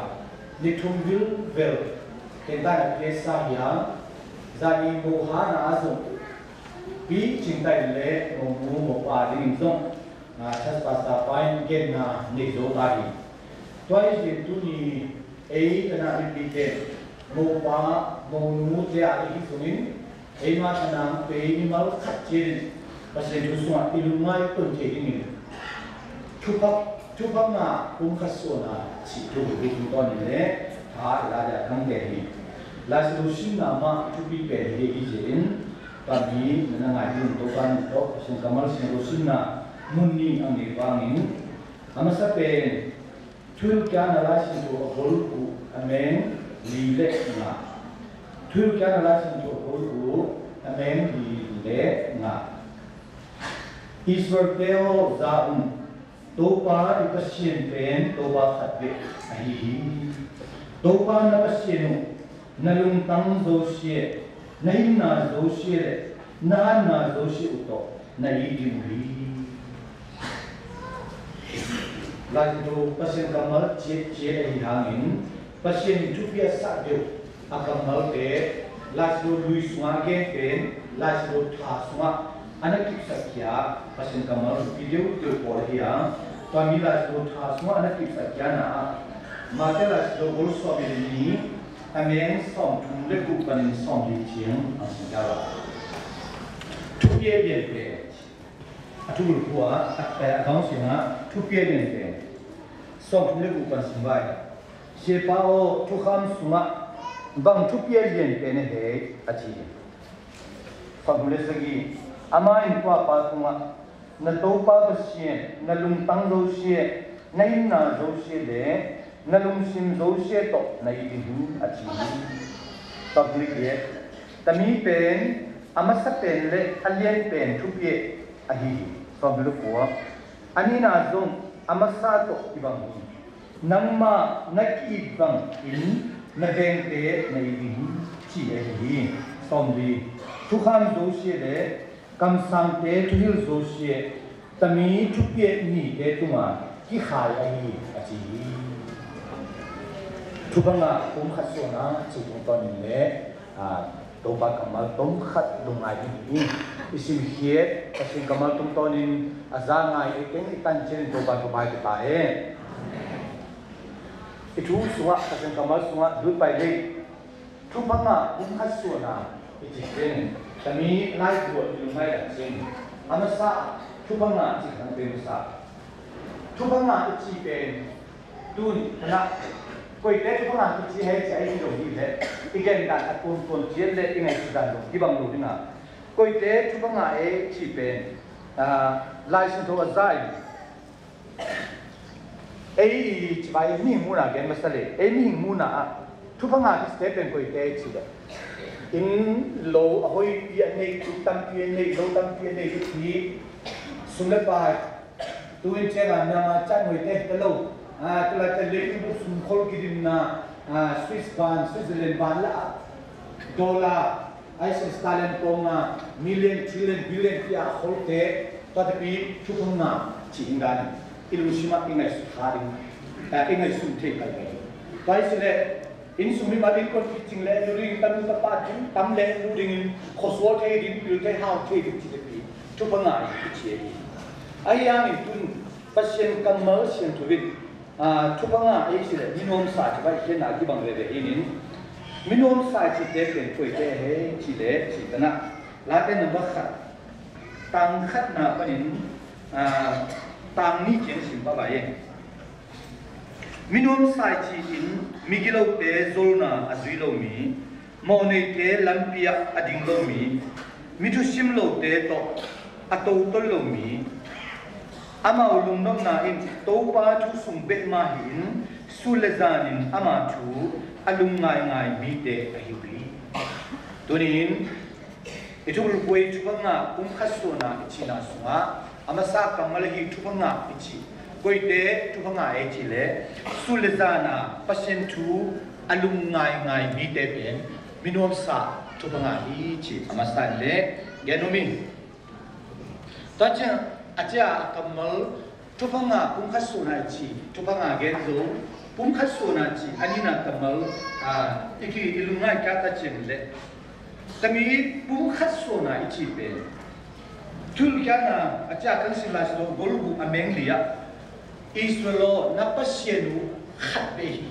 Speaker 4: Nitumbil vel Tentang Pesa yang Zani Mohana Azum Bi Cintai Le Momu Mopa Dinzong Chas Pasta Pain Gena Nizo Bari Twice the Tuni A Tana Repeated Mopa Momu Tia Isunin Ema Tanang Pe Nimal Kachin Pasal Jusua Ilumai Pun Kedingin Tupak na kung kasona si tubukin ko nile ha ilaja ng dehli. la solution na ma to be pe he gi jin ta mi na ngai din to kan to sin kamal solution na munni ang ni wangin amasa pe thul kya na la sin to hol ku amen li le na thul kya na la sin to hol ku amen li le na Israel teo zaun topa ipasien pen topa khatbe ahi topa na pasienu nalung tang dosie nahin na dosie na dosie uto na idimri lagi tu pasien kamal cie ahi hangin pasien jupia sakyo akamal te lagi luis wage pen lagi thasma anak kita kia pasien kamal video tu boleh kami lagi thasma anak kita kia na mata lagi boleh ini kami yang som tunggu bukan som licin asal tu biar pe tu berkuah kamu sih tu biar pe som tunggu bukan sembai siapa tu ham semua bang tu biar pe ni he aji som tunggu lagi ama in kwa pa kuma na to pa basien na lung tang do sie na in na do sie le na lung sim do sie to na i du achi public ye tami pen ama sa pen le alien pen thu pie ahi public ko ani na zong ama sa to ibang nangma naki bang in na veng te na i du chi ahi somli thu kham do sie le kam sang te tu hil zo sie tami tu pie ni te tuma ki khai ai achi tu banga kum khasona chi tung ton le to ba kamal tom khat lungai ni isim hie asim kamal tum tonin azangai ekeng itan chen to ba bai ta e itu suwa asim kamal suwa du pai le tu banga kum khasona ichi chen kami naik buat di rumah dan sini. Amasa cubanga jika berusaha. Cubanga itu pen, tun nak koi teh cubanga itu hai cai hidup hidup. Ikan dan akun cian le ingai sudah dong. Di bang lu dina. Koi teh cubanga itu pen, license to azai. Cibai ni muna gen masalah. Ni muna. Cubanga itu step koi teh itu. In low ahoy pia nei tu tam pia nei low tam pia nei tu thi sumle pa tu in chena na chan hoi te te low tu la te le tu sum khol ki din na Swiss ban Switzerland ban la dollar ice stalin ponga million trillion billion pia khol te ta te pi chu khong na chi ingan ilushima ingai su kharing ingai sum the kai kai sile in sumi marin kon teaching le during tam ta pa jing tam le during khoswo the din pil the how the din chi pi tu pa ngai chi chi ai yang in tun pasien kamal sien tu win tu pa ngai chi le minom sa chi bai chen na ki bang le de in minom sa chi te pen koi te he chi le chi ta na la te na ba khat tang khat na pa nin tang ni chen sim ba ba ye minum sai chi in migilo te zolna azuilo mi mone te lampia ading lo mi mitu sim lo te to ato tol lo mi ama ulung nom na in to pa thu sung be ma hin sulazanin ama thu alung ngai ngai mi te ahiwi tunin itul koi chupanga khasona ichina sunga ama sa kamalahi chupanga ichi koi te chupanga ichi le sulazana pasien thu alung ngai ngai mi te pen minom sa chupanga ichi ama sa le genomi tacha acha kamal chupanga khasona ichi chupanga genzo khasona ichi anina kamal iki ilungai kata chimle kami khasona ichi pe tul kana acha kan silas lo golbu amenglia Israelo napasienu khatbe hi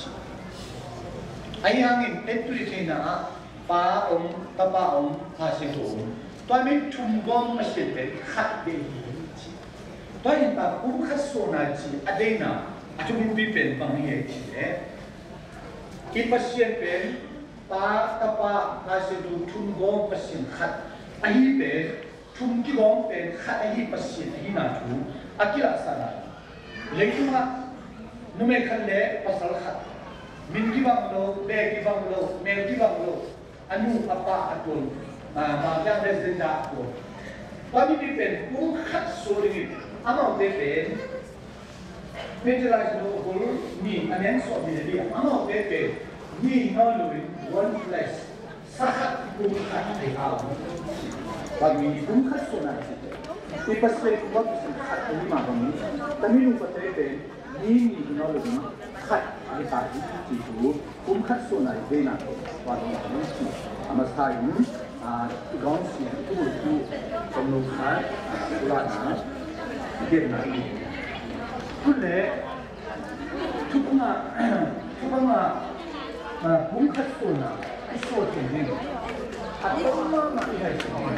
Speaker 4: ayangin etulitena pa tapa hasitu tomi tumbom masete khatbe hi toy ta khasona chi adena atu bipen pangye chi ipasien pen pa tapa nasidu tunggong pasin khat ahi be tum ki gong pe khat ahi pasin ahi na tu akila sana leituma nume khalle pasal khat min ki bang lo be ki bang lo me ki bang lo anu apa atun ma yang resident ko pani bi pen kum khat soli ama de pen Visualize the whole me and then so the idea. I'm not there. Me not doing one flesh. Sahat kum khat they have. But me kum khat so na. The perspective what is khat ni ma bang. Tami nu patre pe me not doing khat they have ti tu kum khat so na de na to. Wa ni ni ama sai ni gong si tu kom nu khat la na de na ni 근데 투구나 본카소나 소소는 아빠만 이해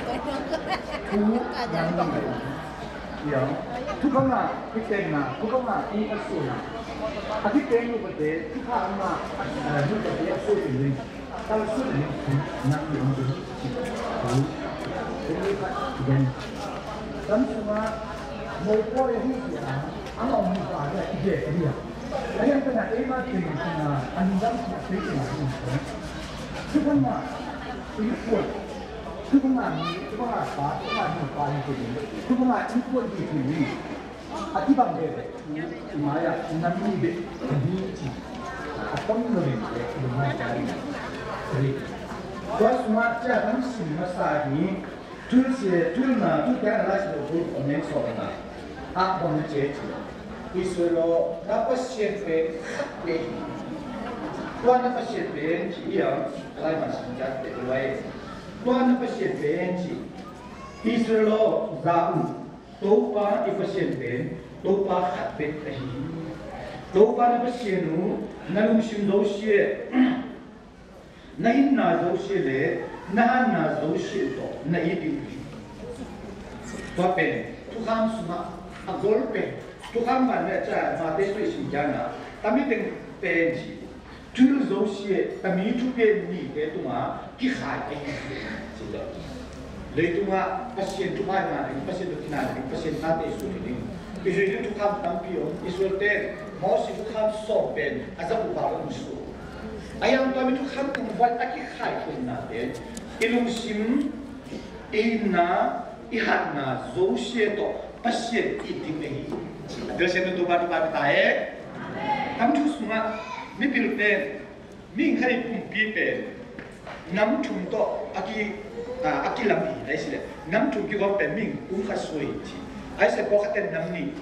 Speaker 4: 투구나 그때나 투구나 본카소나 그때는 그때 투구나 그때 소소는 tal so는 nang yung 그러니까 잠시만 뭐 거에 힘이야 아마 없는 거 아니야 이게 아니야 그냥 그냥 애만 되니까 안장 되게 많이 그거만 이거 그거만 봐 그거만 봐야 되는데 그거만 이거 이게 아티방데 마야 남미데 이지 어떤 노래인데 그거만 그래 그래서 맞자 당신 마사지 둘째 둘나 둘째가 라지도 볼 없는 소리나 아 번째 이스로 나빠시에 네 또한 나빠시에 벤지야 라이만 신자 때와에 또한 나빠시에 벤지 이스로 자우 도파 이파시에 벤 도파 핫베 아히 도파 나빠시에누 나lum심 도시에 나인나 도시에 나한나 도시에도 나이디 와페 투감 수마 a golpe tu kam ban ne cha ma te sui sin jana tami teng pen ji tu zo xie tami tu pe ni te tu ma ki khai ai ji le tu ma pasien tu ma na pasien tu na pasien na te su ni ki je tu kam tam pi o isul te mo si tu kam so pen asa bu ba lo su ayam tami tu kam tu wat aki khai kun na te ilung sim ina ihatna zo xie to pasien eating nahi adresnya tu baru tahe kami tu semua ni pilih ni hari pumpi pe nam chung to aki lambi dah sih nam chung kita pe ming kasoi ci ai se pokaten nam ni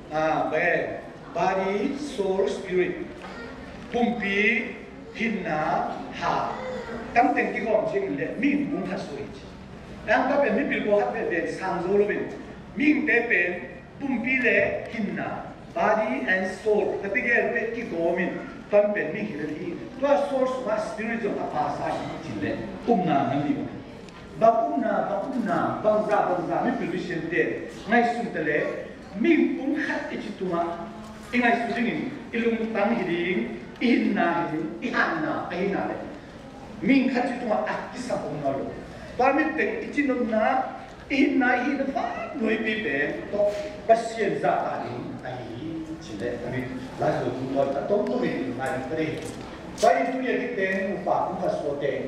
Speaker 4: body soul spirit pumpi hinna ha tam teng kita cing le ming kasoi ci yang tu pe ni pilih pokaten pe sang zolo pe Ming tepen pumpile hinna body and soul ketika ki gomin pampen ming hiri to source ma spiritual apasa chile umna nami ba bangza mi position de ngai suntele ming pum khat ituma ingai sujingin ilung tang hiring inna hiring ihanna ahina ming khat ituma akisa umnalo pamit te ichinomna inna hi fa noi bi be to pasien za ani ai chile ani la so tu to ta to mi mai tre bai tu ye ki ten u pa u ka so te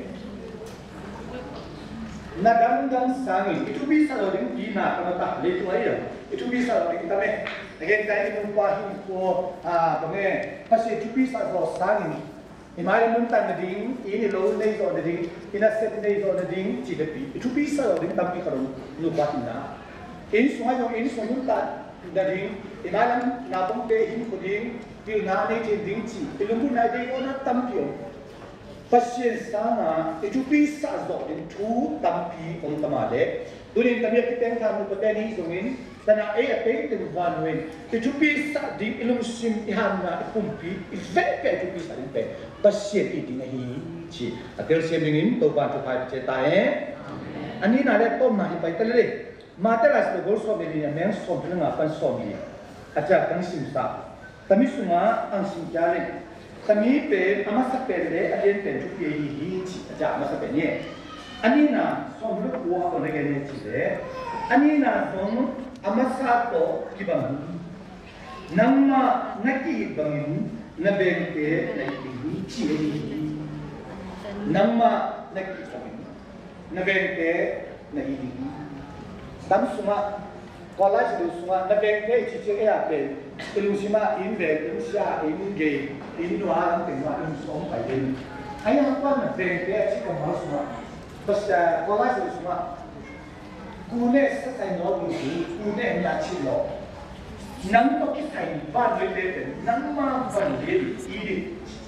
Speaker 4: na dang sangi itu bisa lo ding ina kana ta le tu ai itu bisa lo ding ta me again tai ni pa hin ko bange pasien itu bisa lo sangi Imai mun tan ding ini lo nei zo ding ina set nei zo ding chi de pi itu bisa lo ding tampi karo lu patina in sunga jo in sunun ta ding imalam na bong te hin ko ding pi na nei te ding chi ilungu na ding ona tampi o pasien sana itu bisa zo ding tu tampi on tamade dunin tamia kiteng kan ko te ni zungin tana te te van wen itu bisa ding ilung sim ihana pumpi ve itu bisa ding pe pasien itu nahi ci atel sim dingin to ban to pai che ta ani na le tom na hi pai tele ma te las to gol so be ni men so be na pan so ni acha kan sim sa tami sunga ang sim jale แต่มีเป็นอามาสเป็นเลยอันนี้เป็นทุกปีฮีจิจะอามาสเป็นเนี่ยอันนี้นะสมรู้ว่าคนละกันเนี่ยจีเลยอันนี้นะสมอามาสโตกี่บังนั่งมานักกี่บังนับเป็นเตะนักกี่จีนั่งมานักกี่บังนับเป็นเตะนักกี่ตั้มสุมาก่อนไล่สุดสุมานับเป็นเตะจีเจ้าเป็นอิลุชิมาอินเวอินชาอินเกย์อินนัวนั่นเป็นว่าอินสมไปเองไอ้ยังว่านับเป็นเตะจีกับมาสุมาแต่ก่อนไล่สุดสุมากูเนี่ยสักแต่นอนดูสิกูเนี่ยมีอาชีพหรอนั่งก็คิดใส่บ้านเลยเป็นนั่งมาบ้านเลยอีดิ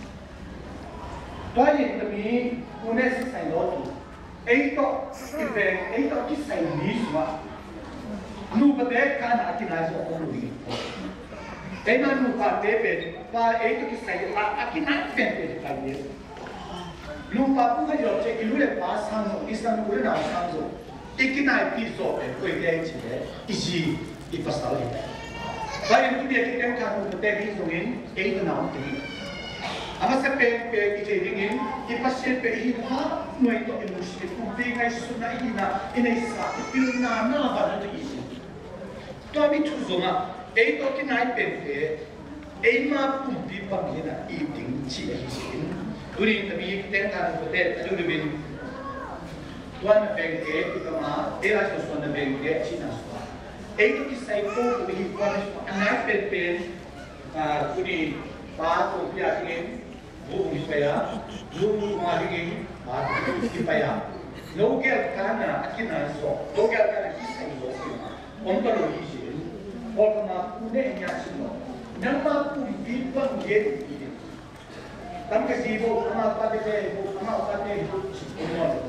Speaker 4: ตัวนี้ตรงนี้กูเนี่ยสักแต่นอนดูไอ้ก็คิดเป็นไอ้ก็คิดใส่ดีสุมานูประเดี๋ยวการอาทิตย์ไหนจะออกดูดิไอ้นั่นนูประเดี๋ยวเป็นว่าไอ้ก็คิดใส่อาทิตย์ไหนเป็นกันเนี่ยนูประพวกเขาจะอิลุเลปาสังโซอิสลามกุลนาสังโซอีกนายพิโซเป็นคุยกันจริงเลยอีจีอีภาษาเลยว่าอย่างที่เดียร์ที่เดินทางมาเตะที่ตรงนี้เองก็น้ำตีอามาสักเป็นอีเจดิ้งอินอีพัชเชนเป็นอีกว่าหน่วยตัวเอ็มชิลคุณเป็นไงสุนัขอีน่ะอีในสระอีน่าหน้าบ้านตัวอีสิตัวมีทุกส่วนอ่ะเองตัวที่นายเป็นเองมาปุ่มที่ปั๊มยี่น่ะอีดิ้งชีเอชินดูนี่แต่มีเดินทางมาเตะดูดูเป็นตัวนั้นเป็นที่ก็มาเอราชส่วนนั้นเป็นชินาสวาเองที่ใส่โค้ดมีความอันนั้นเป็นคุณนี่ป้าตัวพี่อาทิตย์บุ้งที่ไปอ่ะบุ้งมาที่นี่ป้าที่ไปอ่ะโลกาการน่ะที่นั่นสอบโลกาการที่ใส่โลกาผมก็รู้ที่สิ่งพอมาคุณเนี่ยยังสิ่งนั้นนั่นมาคุณดีบ้างเย็นดีตั้งแต่สิบโมงมาปฏิเสธมาปฏิเสธสิ่งนั้น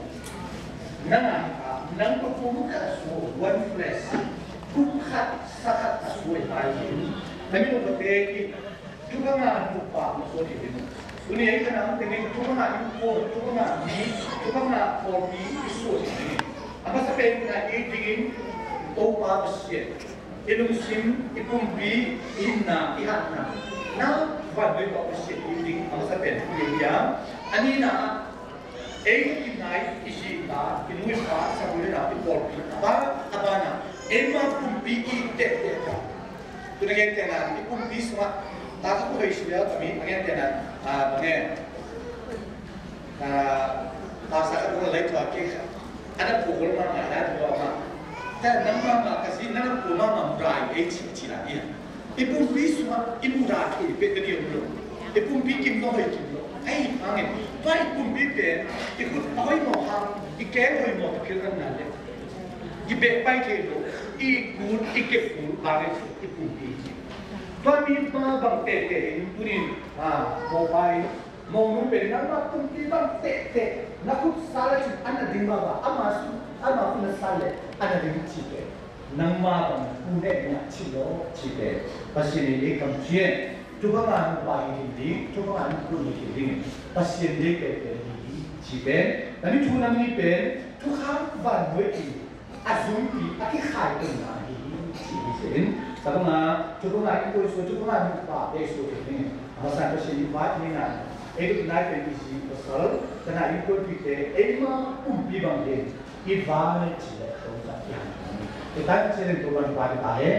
Speaker 4: นั่งก็คุ้มค่าสูงวันเฟรชคุ้มค่าสักการะสวยไปแต่ไม่รู้ว่าเด็กทุกงานทุกป่ามันสวยดีวันนี้ขนาดแต่เนี่ยทุกงานทุกงานนี้ทุกงานพอมีสวยดีapa sampai na itingin to pa siya ilung sim ikumbi inna ihatna na vadwe pa siya iting apa sampai dia anina kinai isita kinui pa sa bulan na pipol ba abana emma kumbi ite ka tunagay tenan ikumbi sa ta ko hoy siya kami again tenan bane sa ka ko lai to ka ada pukul mana ada dua mana dan nama kasi nama pukul mana berai cina dia ibu bisma ibu dah ini betul dia belum ibu bikin noy kita angin baik ibu bikin ikut noy moham ikan noy moh terkira nade ibe baik itu ikut ikut bagai ibu bikin kami bang tete itu ni mau baik mau numpang nama pun bang tete nak salah cip anda dima ba ama pun salah anda dima cipe nama bang punya nak cilo cipe pasien ini kamcian cuba kan bagi ini cuba kan pun ini pasien ini ke cipe tapi cuba ni pen cuba ban buat ini asumsi akhir hari ini cipe tapi cuba itu cuba apa itu ini masa pasien ini buat ni nak एक नाइट पेंटिसी बसल तना इनको पीते एमा उम्पी बंगे ये बाल चिले तो जाती है तो ताकि चले तो बन पाए आए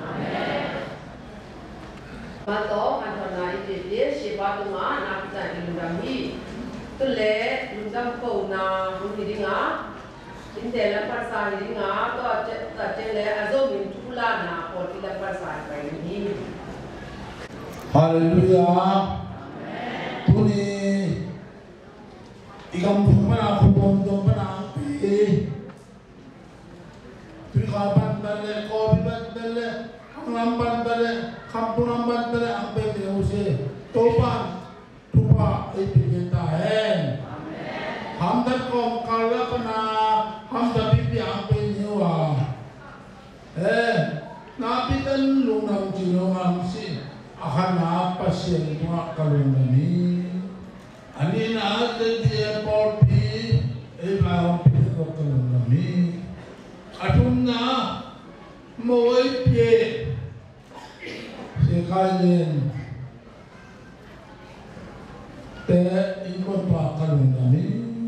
Speaker 1: बातो अंतना इते शिवा तुमा नापता इलुरामी तो ले लुजम को ना बुनिदिंगा इंटेला परसा हिदिंगा तो अचले अजो मिन चुला ना पोटिला परसा पे नि
Speaker 5: hallelujah Tuni ikam pumana kupon dompana pi kapan bale kopi bale lamban bale kampungan bale ampe diuse topan tupa ipinta hen hamdat kom kala pana hamdat pipi ampe niwa napitan lunam jinongam si akan apa sih tuak kalung ini ani nak jadi porti ebau pihak kalung ini aduna mau ipye sekalian in ko pa kalung kami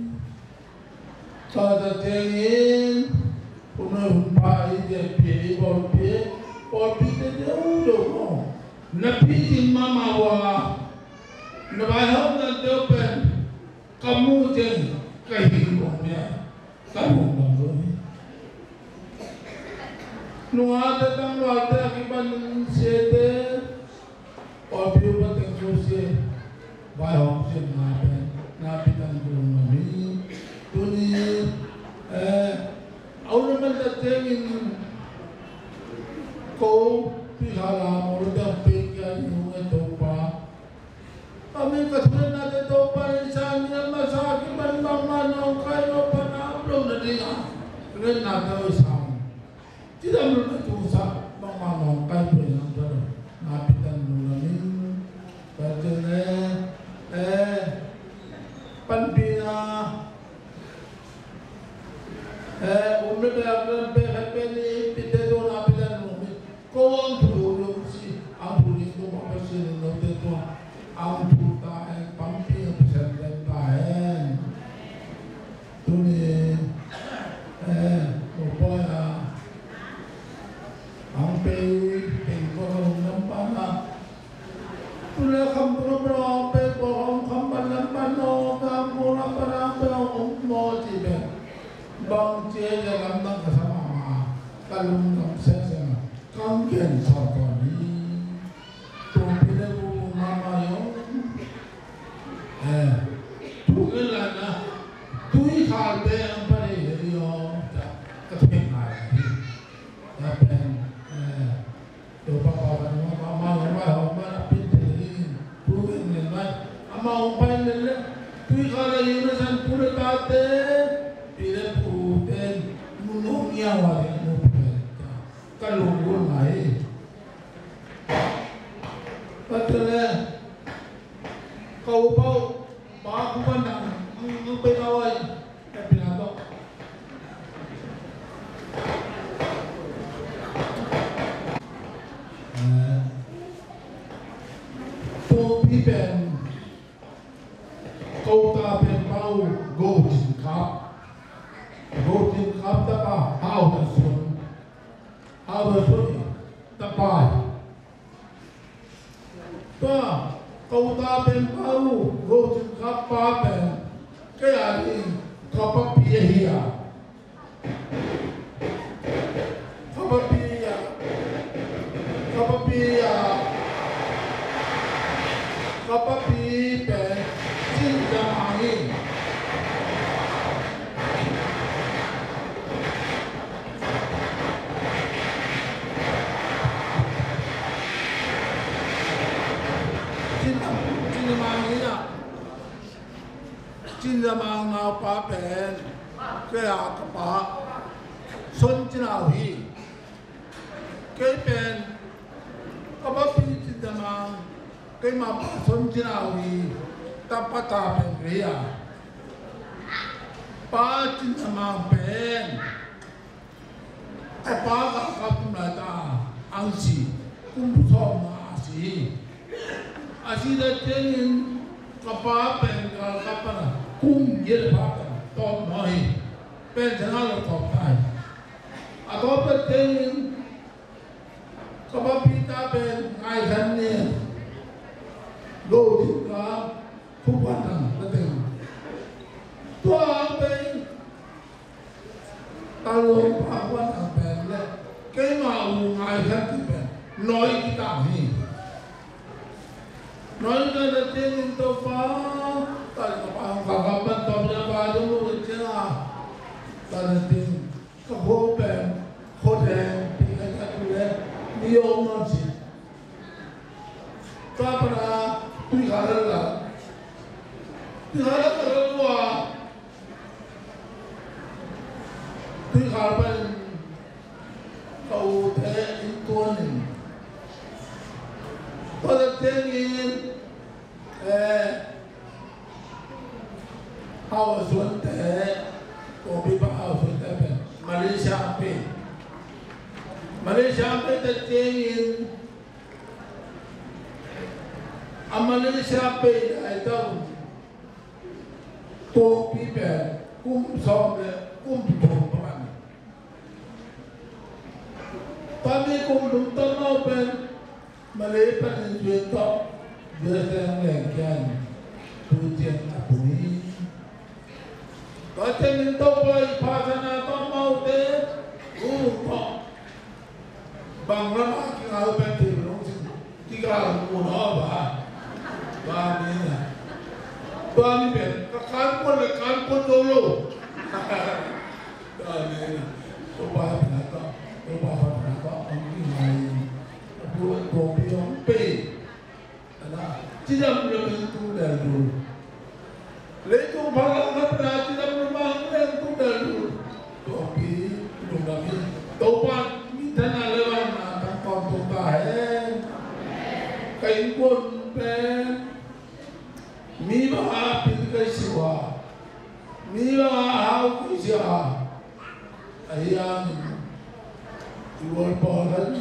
Speaker 5: kada tengin puno pa ide pi bolpi de udo ko napi in mama wa na ba ho na de pen kamu jeng kai ko ya kamu ko nuwa de tang wa de akiban sede bolpi ba teng so Vai option na pitan belum kami tu ni awal mana tengin kau pihara muda pekan yang topa kami kesulitan ada topa insan yang masak iban bangan orang kaya pana belum ada kena nak usah tidak belum ada usah bangan orang kaya punya orang na pitan belum kami kerana Panpina umur berapa ni kita tu nak bilang umur kau ang tu si ang tu itu apa sih nak tu ang tu tak Panpina presiden tak tu ni apa ya ang pay tengok nampak lah tu lah kamu berapa Bang cie dalam nang kesama kalung kam sesen kam kian sakoni tu pile bu mama yo tu gelana tu hal be ampare yo ketepeng hai ya pen tu papa mama pintu tu ni mai ama umpai le tu hal yo san pura tate pile puten mununya wale mupel kalungul mai patale kau bau ba kubanang ang pinaway na pinato to pipen kau ta pen bau golden cup Golden Cup tapa how the sun tapa pa kau ta pen pau Golden Cup pa pen kaya ni kapa pia hiya kapa pi pen cinta angin Cinta mangau pa pen kaya kapa son cinawi kaya pen kapa pi cinta mang kaya mapa son cinawi tapata pen kaya pa cinta mang pen kapa kapa mata angsi kumpusom asi dah tengin kapa pen kapa na kum yer papa top noi pen jangan top tai atau penting kapa pita pen ngai san ni lo juga kuatan penting tua pen kalau kuatan pen le kemau ngai san pen noi kita ni noi kada tengin topa kalau kakapan topnya baju bercela, kalau ting kehoben, hodeng, tinggal kule, niom nanti. Tapra tiharala tiharpan kau teh ituanin. Pada tengin Awas wanita, kopi pak awas wanita. Malaysia tertingin. Malaysia itu ตัวพี่แบบกุ้มซ้อมเลยกุ้มถูกประมาณนี้ตอนนี้กุ้มถูกต้นเอาเป็นมาเลยเป็นเรื่องต่อเดือดแรงแรงกันผู้เจียนกับผู้นี้ก็จะมีตัวไปภาชนะต้องเอาเด็กกู้ต่อบางร้านที่เราเป็นที่ลงสิที่เราหมุนเอาบ้านนี้นะบ้านนี้เป็นการคนเลยการคนโดโลบ้านนี้นะตัวบ้านนั้นก็ตัวบ้านนั้นก็อันนี้ไงตัวตัวพี่น้องปีนะที่จะมีเรื่องตัวเดิมเลยตัวพลังนับราที่จะมีมาเรื่องตัวเดิมตัวพี่ตัวนั้นตัวบ้านมีฐานะเลวนะทั้งกองตัวตาเองใครคนเป็นมีบ้าพิจารณาสิว่ามีบ้าหาวิชาไอ้ยังอีวอลบอลนั้น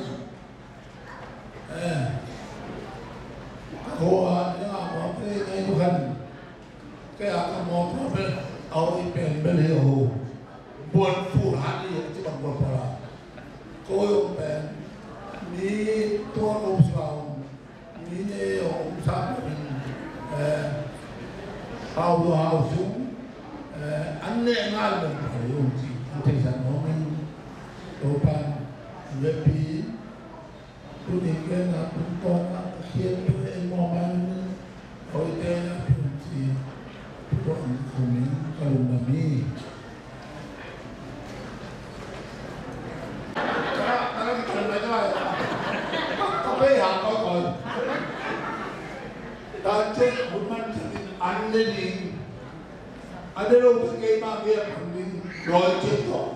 Speaker 5: เขาเนี่ยมาเป็นไงทุกคนแกอาจจะมองว่าเป็นเอาอีเป็นเป็นเรื่องบนฟูหันนี่ที่บางคนพอละเขาเป็นมีตัวลูกสาวมีเนี่ยองค์สามเอาดูเอาสูงอันนี้ง่ายเลยโยมจีอันที่ฉันมองมันตัวปันเว็บปีตัวนี้แกนะตัวตอนนั้นเขียนไปเองมองมันเอาเองนะพี่จีตัวนี้คนนี้ก็ลงมามีอะไรที่เป็นไปได้ก็ไปหาเขาก่อนตอนเช็คบุญมันอันนี้อันนี้เราเป็นไงบ้างเนี่ยคนนี้รอยเจ็บต่อ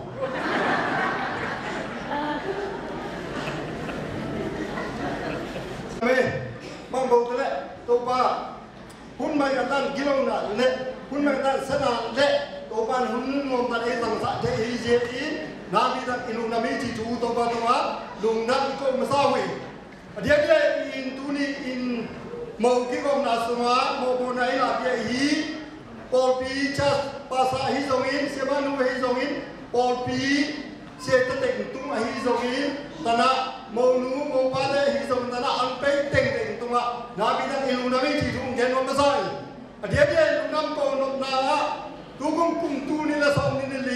Speaker 6: ไม่บางบอกเลยตัวป้าหุ่นไม่กระตันกิโลน่ะเละหุ่นไม่กระตันสนานเละตัวป้าหุ่นงงตันเอตังสัตย์เฮีเจอีนาบิดักอิลุนามิจิจูตัวป้าตัวลุงนักก็มาสาวิเดี๋ยวอินตุนีอินมองกิโกนาสมาโมโมนาอิลาเบียฮีปอลปีจัสภาษาฮิซงอินเซมานูฮิซงอินปอลปีเซตเต็งตุ้งฮิซงอินตนะโมนูโมปาเดฮิซงตนะอันเปเต็งตุ้งนาบิดักอิลุนามิจิจูเกนวันมาสายเดี๋ยวลุงนักก็นกนาทุกคนกุมตูนี่ละสองนี่ลี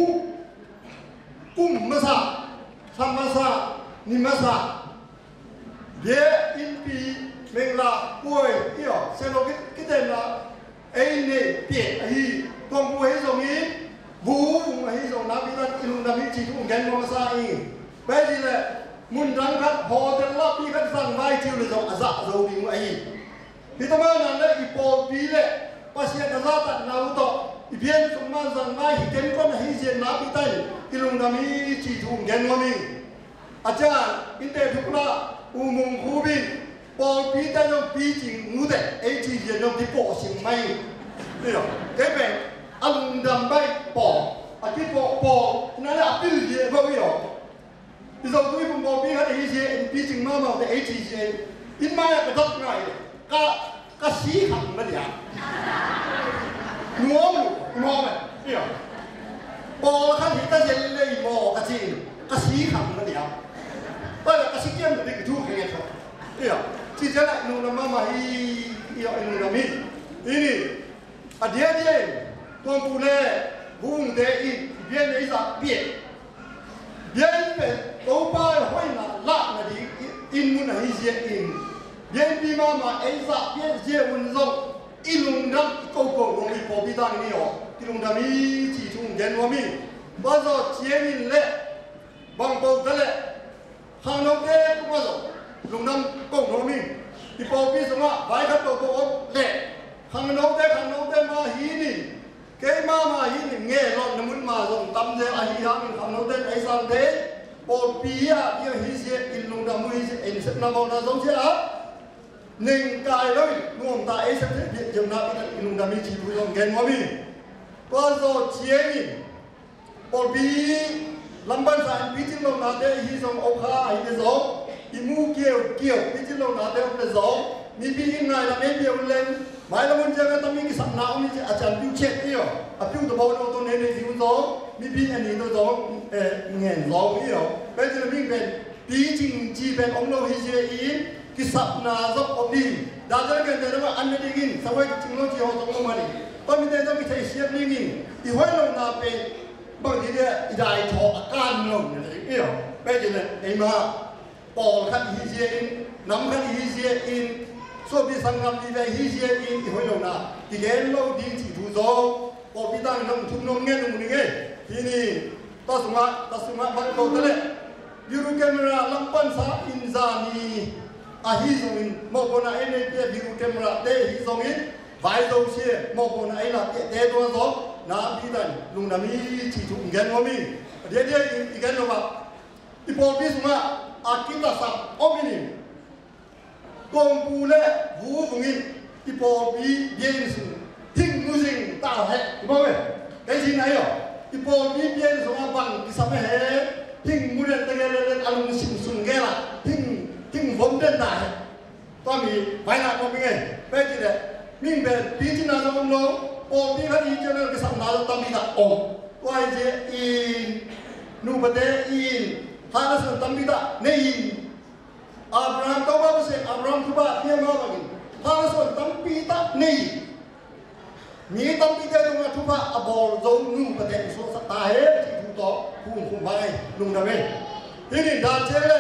Speaker 6: กุมมาสาทำมาสานิมาสาเดี๋ยวอินปีเมงลาป่วยเอี่ยเซโลกิเดนลาไอ้เนี่ยเปียฮีตรงป่วยตรงนี้บูฮีตรงนับพิลันอิลุนามิจิตุงแกนมาซาอีไปดีเลยมุนดังคัดพอจะรับพี่คัดสั่งไว้ที่เราอาซาโรดิงไอ้พี่ตมานั่นเลยอีโปปีเลยปัสยาตาตัดนาวุโตอีเพียนสมมาสั่งไว้เห็นคนฮีเจนับพิตัยอิลุนามิจิตุงแกนมามิอาจารย์อินเตอร์ทุกละอุโมงค์คูบินปอปีแต่ยังปีจริงงูแต่ไอ้ที่ยังที่ปอสิไม่เนี่ยแกเป็นอารมณ์ดำไปปออาที่ปอนั่นแหละปีเดียวก็ไม่หรอกที่เราดูผมบอกพี่เขาไอ้ที่ปีจริงมากแต่ไอ้ที่อินมากระดับไงก็สีขังมันเนี่ยงอไหมเนี่ยปอขั้นที่ตั้งใจเลยหมอกระชีก็สีขังมันเนี่ยแต่ก็สีเกี่ยมแต่ก็ถูกแค่เขาเนี่ยที่จะได้นูนามาฮีนูนามินี่อันเดียวตัวผู้เล่บุ้งเดอีเบียนไอ้สัตว์เบียนเป็นตัวป้าห้อยน่ะละน่ะดิอินมุนฮีเจียอินเบียนปีมาไอ้สัตว์เบียนเจียวุนซงอิลุงดังโกโก้ลงมีปอบิตังนี่หรออิลุงดามีจีทุ่งเดนวามีบ้าจะเจียมินเล่บางปอกเล่ข้างนอกเด็กก็มาลุงน้ำก้งโนมิที่ปอปีสมาใบขัดตัวตัวเละข้างนอกเด็กมาฮีนี่เกยมาฮีนี่เงี้ยร้อนน้ำมันมาส่งตั้มเจ้าฮีฮามิข้างนอกเด็กไอ้สันเด็กปอปีอะที่ฮีเสียอิลุงดำมือฮีเสียอินเสนาบอกน่าสงเสียหนึ่งกายเลยงงตาไอ้สันเด็กยังนับอิลุงดำมีจีบุยองเกนวามีก็จะเชียร์ปอปีลำบันสายพิจิตรนาเดฮีส่งเอาข้าฮีส่งอิมูเกี่ยวพิจิตรนาเดอเปซองมีปีอินไงละไม่เดียวเล่น mai la mun jaga tami ki sam na mi ajan piu chet io a piu to bo no to ne ne siu zo mi pi ani to zo ngen zo io pe je mi ben pi jing ji ben ong lo hi je in ki sap na zo om ni da ja ke de ma an ne dingin sa wai jing lo ji ho to lo ma ni to mi de to mi thai siat ni ngin i hoi lo na pe bang di de i dai tho a kan lo ne io pe je ne ei ma Paul khan hi je in nam khan hi je in so bi sangam di ve hi je in i hoi lo na ti gen lo di chi thu zo ko bi dang nam thum nom nge nu ni nge hi ni ta suma ba ko ta le biru camera lampan sa in za ni a hi zo in mo ko na ene pe biru camera te hi zo in vai zo che mo ko na ai la te do zo na bi dan lung na mi chi thu ngen ngo mi de i gen lo ba i po bi suma a kita sa omini công phu lệ vũ vùng in đi bộ bí biên sự thinh nu sinh tạo hệ đúng không vậy cái gì này rồi đi bộ bí biên sự bằng cái sao hệ thinh mu lên tay lên ăn sùng sùng nghe là thinh vốn lên đại tôi bị vài năm qua mình bây giờ đấy mình về bí chính là trong lỗ bộ bí phát đi cho nên cái sao nào tâm bị đặt ổn tôi chỉ in nu bát in hai là sự tâm bị đặt nên in Abraham tahu apa sih? Abraham cuba dia mau lagi. Harus tampi tak ni. Ni tampi dia tu nggak cuba abol zong nu pada isu satahe itu to pun bai nung dame. Ini dah cile.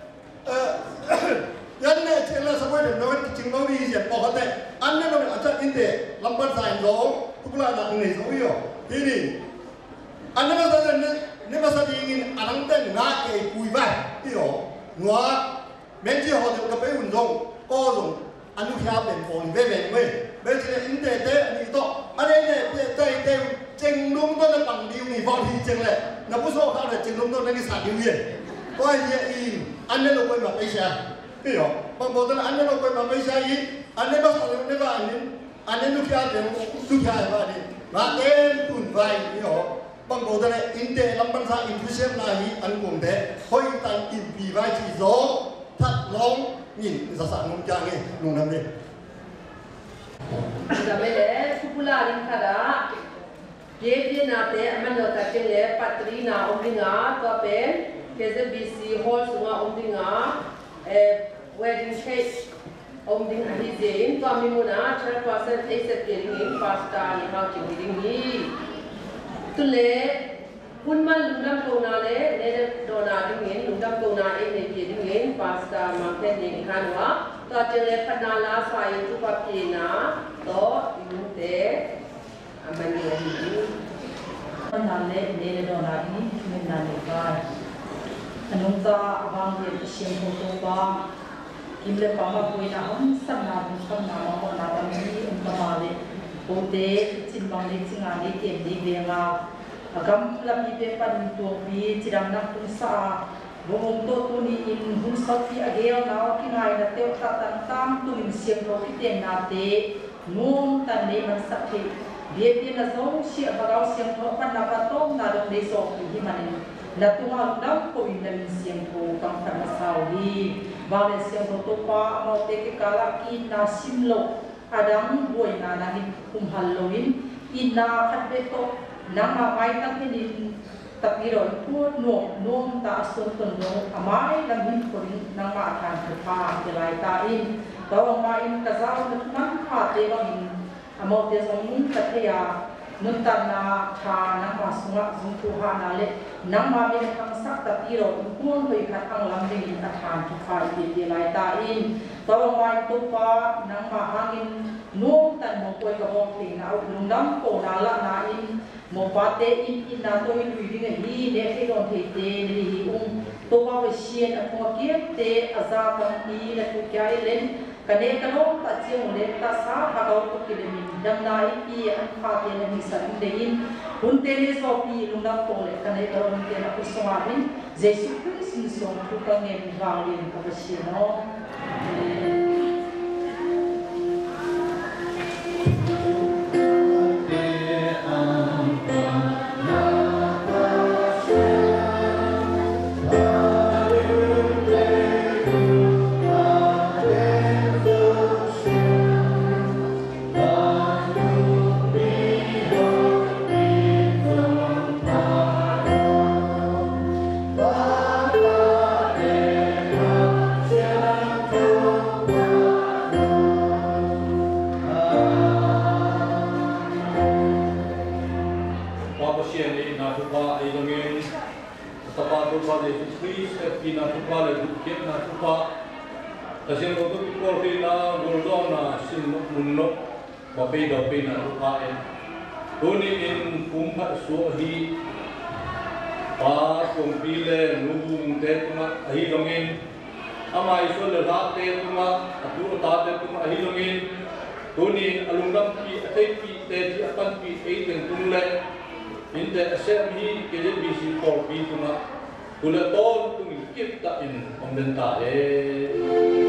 Speaker 6: Yang ni cile sampai dah nawan kecing nawi je. Pokoknya anda nawan aja ini lambat sain zong. Tukula nak ni zong yo. Ini anda masa ingin anak ten nak ke kuibai. Iyo nuat. Mấy chị họ được gặp cái運動，嗰種anh都睇病房咩病咩，mấy chị này應對對你多，anh ấy này對正龍都係bằng điều你放棄正咧，那不說他的正龍都那個啥điều嘢，我係anh ấy đâu quên mà bây giờ，biết không？bằng bộ anh ấy đâu quên mà bây giờ anh ấy bắt đầu anh ấy lúc kia bệnh lúc kia vậy đi, mà em tuần vài biết không? Bằng bộ này in tệ lắm bằng sao in thu xếp là anh cũng thế, thôi tăng in bị vài chỉ gió thật long nhìn ra sản nông trang nghe nông nam đi.
Speaker 1: Giờ mấy lẽ popular linh khá đã, dễ dễ nào thế anh nói tại cái lẽ patri nào ông đi ngã tua pen, cái gì BC hall xuống ông đi ngã, wedding cake ông đi ngã đi dễ, tua mình muốn á, chắc qua sen ấy sẽ tiền nghìn pasta như nào chỉ đi đi, tu lẽ Pun mal lundam kona le, nede dona dingin, lundam kona ini je dingin, pasta makan yang kanwa, to jele panala sai tu papina, to yunte, amani wahidi.
Speaker 7: Panale nede dona ini menani kai. Anungta abang dia bersih foto ba, kimle pama puina sana mama nada ni umpamale, bote cimbang le cingani tiap di benga. Agam lapi pepan tuapi cidang nak tusa, bongong to tuni in hunsapi agel nao kinai na teo tatang tam tuin siang ro kiten nate nung tane mansakhe biye na zong si abagao siang ro pan na patong na dong de so ki manin la tunga dam ko in na siang ro kang tan saudi vale siang ro to pa mo te ke kala ki na simlo adang boy na nangin kumhalloin inna khatbe to nama mai tak ini takiro pun nom tak asun tunggu amai lambin kuring nama akan kerpa jelai tain tawang main kazau nak hati bangin amau dia zomun kataya nuntana cha nama sunga zungkuha nale nama bin kangsak takiro pun hui katang lambin akan kerpa jelai tain tawang main tupa nama angin nom tan mo koi kabong ting na lundam ko nala nain một phát tế in là tôi lùi đi cái gì để cái còn thể tế thì tôi bao về xiên ở ngoài kia tế ở ra còn đi là tôi chạy lên cái này cái đó ta chiêu một lên ta sát và đâu có cái mình đâm lại đi ăn phá tiền là mình sẽ để in hun tế này sau khi lúc nào tôi lại cái này tôi hun tế là tôi sống ở bên Jesus Christ sống tôi có nghe vào liền cái xiên nó
Speaker 2: pasien ni na tupa ai longin tapa tupa le please ki na tupa le kit na tupa tasien ko tu ko ti na gordon na sin munno ba pe do pe na tupa e tuni in kumpa so hi pa kompile nubung te kuma ai longin amai so le ra te kuma atu ta te kuma ai longin tuni alungam ki atai pi te ti apan pi ei teng tung le in the assembly ke je bi si por pi kuma kula ton tung kip ta in om den ta e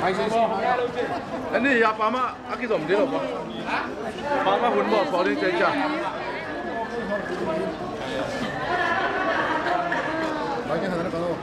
Speaker 8: อันนี้ยาปามาอากิสมดีหรอปะปามาหุ่นบ่อพอดีใจจ้ะมาแค่ไหนนะกัน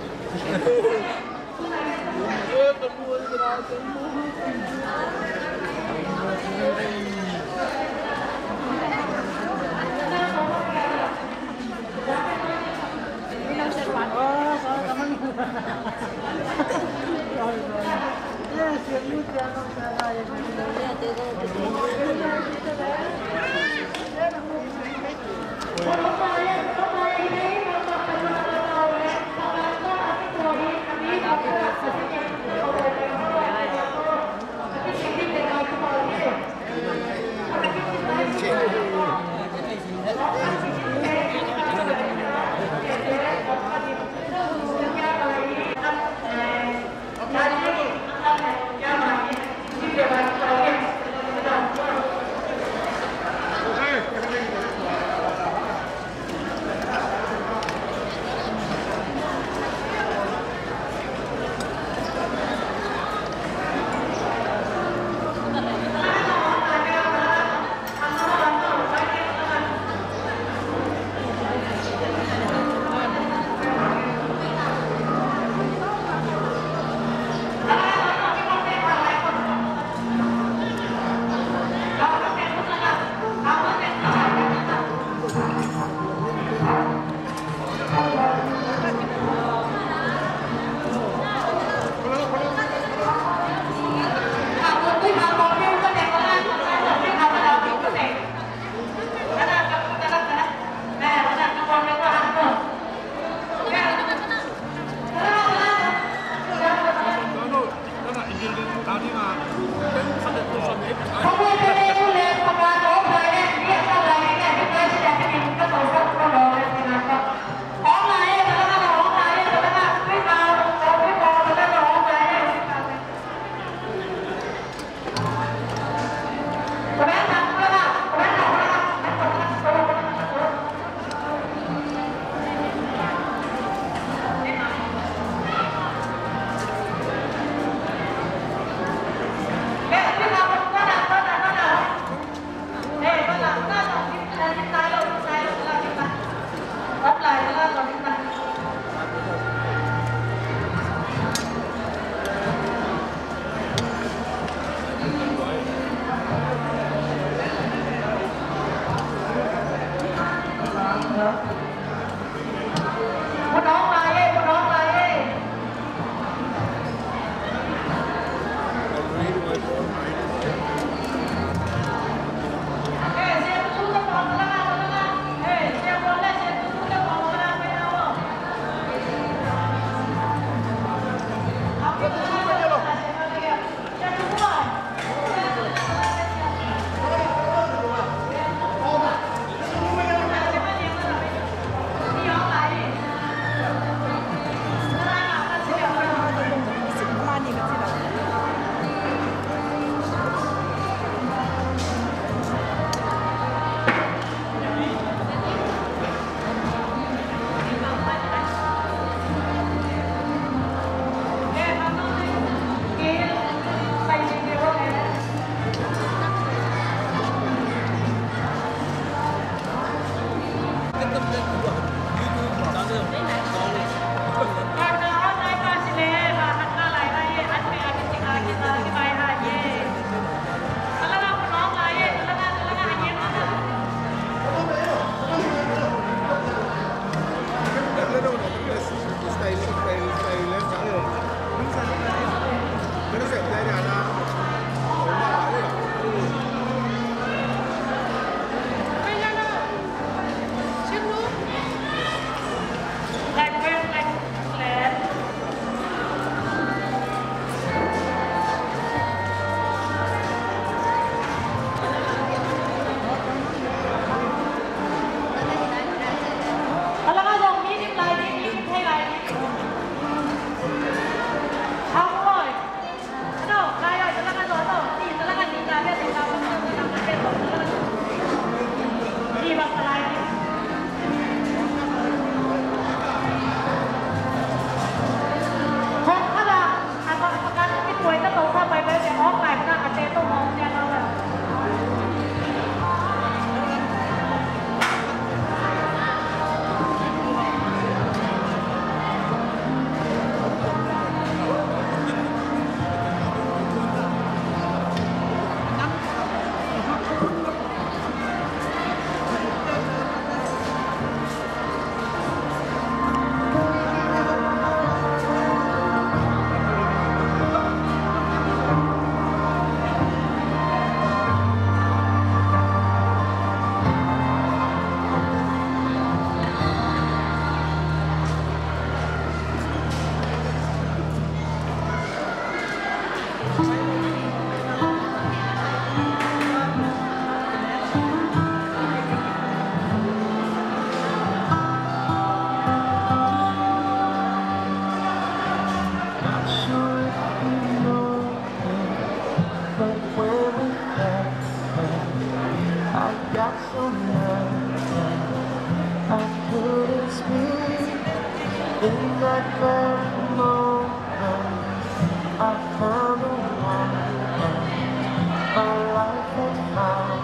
Speaker 9: In that very moment, I found the one my life had found.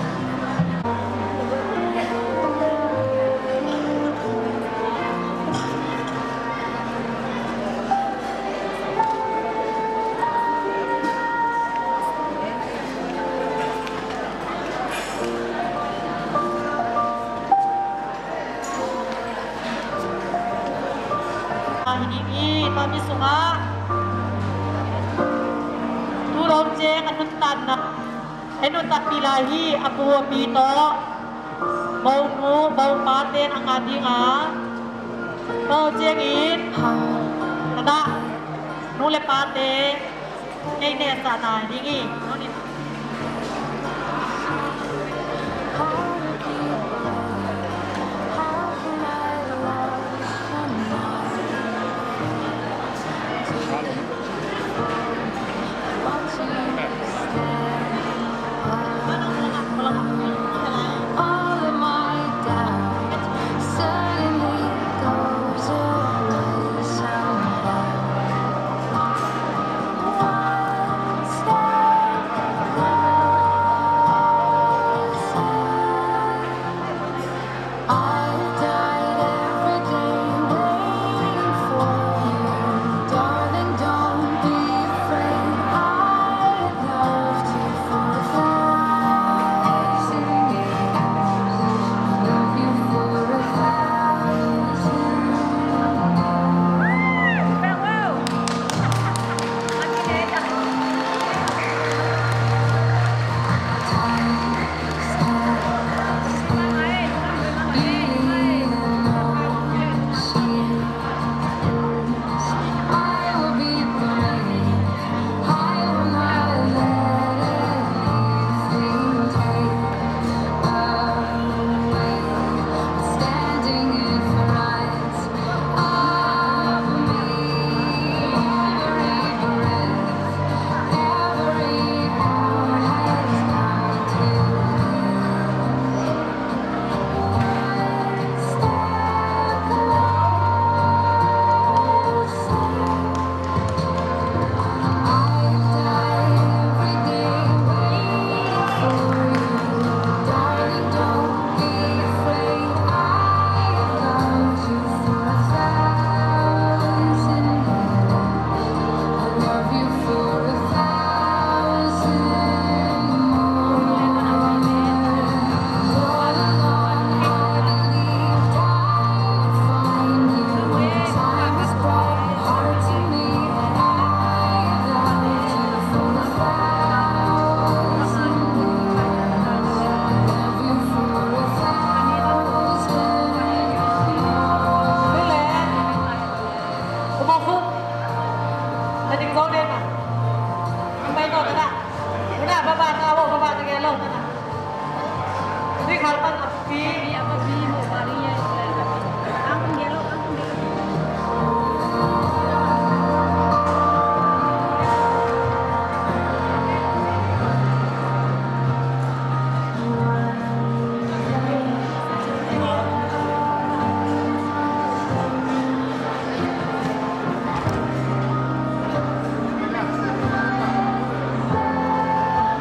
Speaker 10: Ini kami sunga turun je kanun tanah enu tapilahi aku pito mau mau paten angadi nga mau jengin tada nule pate kay ne sana dingi noni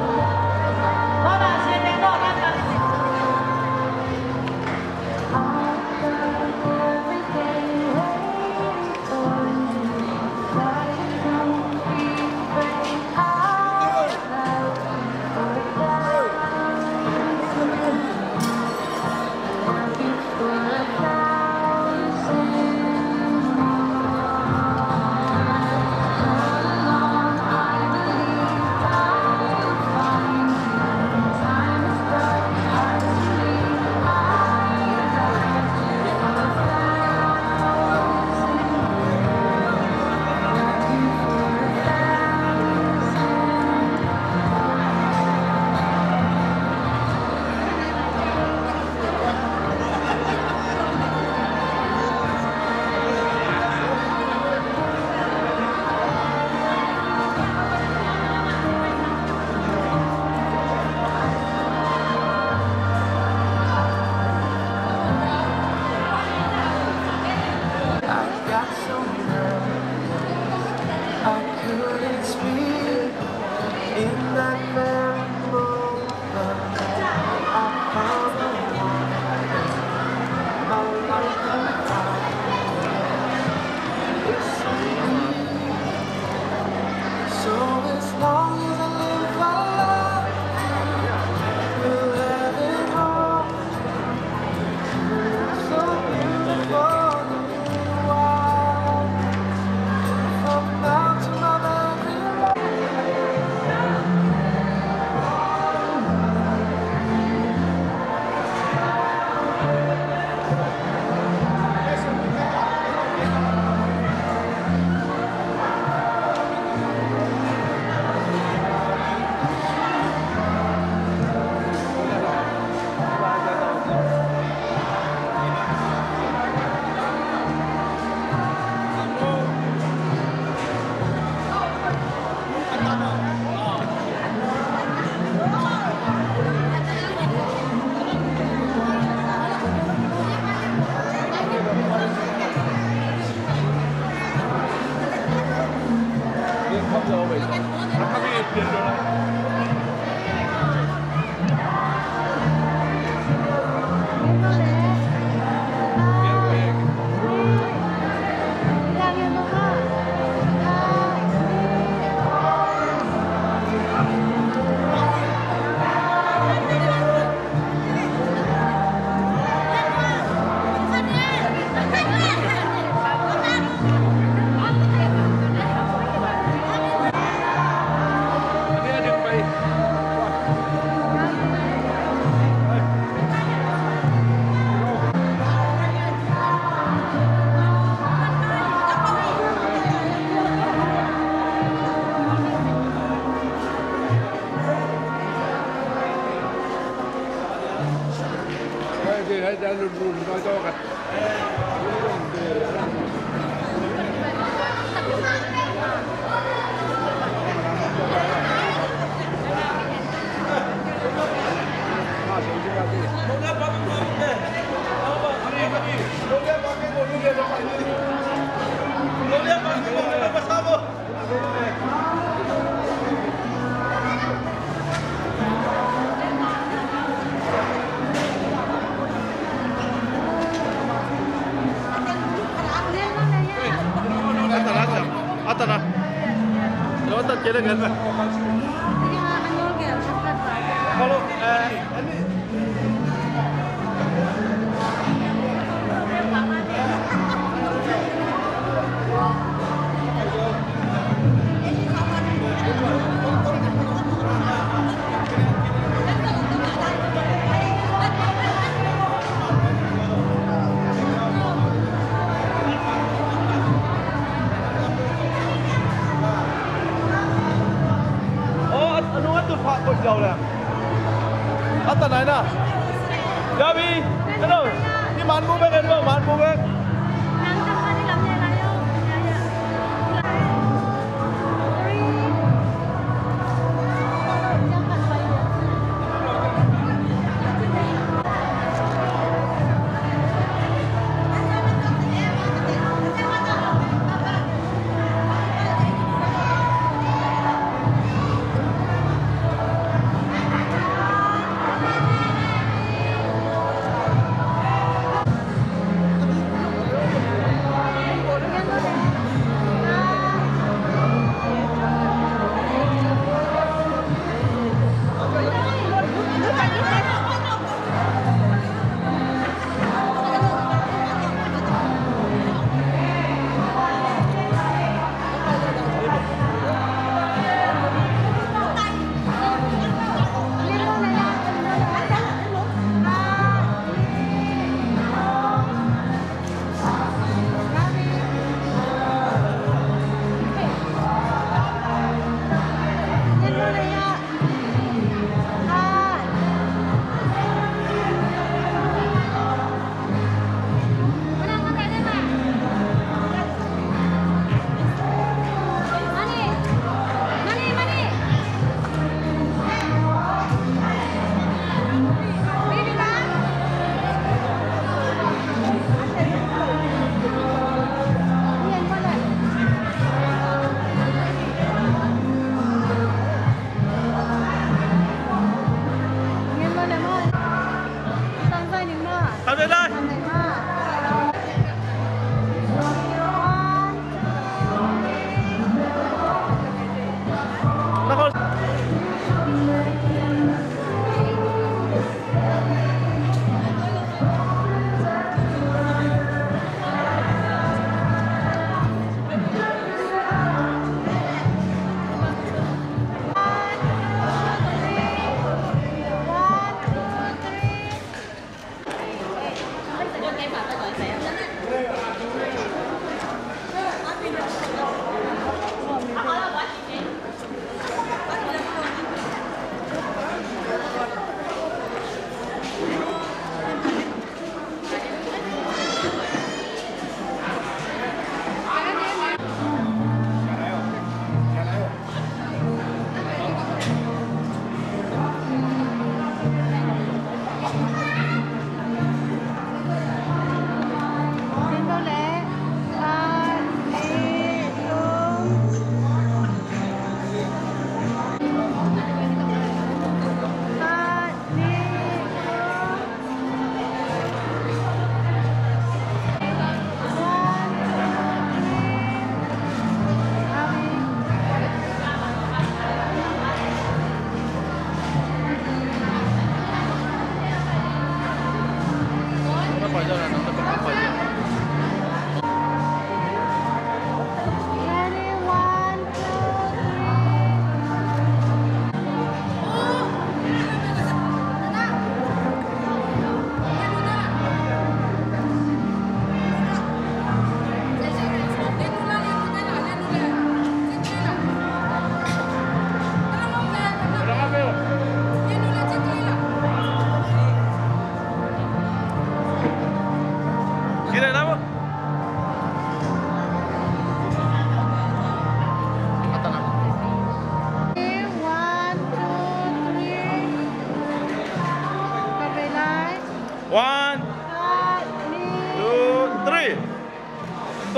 Speaker 9: I got so nervous I couldn't speak. In that very moment I found the one my life had found. It's sweet. So as long as I live my life, we'll have it all. It's so beautiful in the wild. From now to my very life.
Speaker 8: Atana. Lo tak kira kan? Kalau ini Pak kau jauh lah. Atas mana nak? Jadi, hello. Ni manmu bang, hello, manmu bang.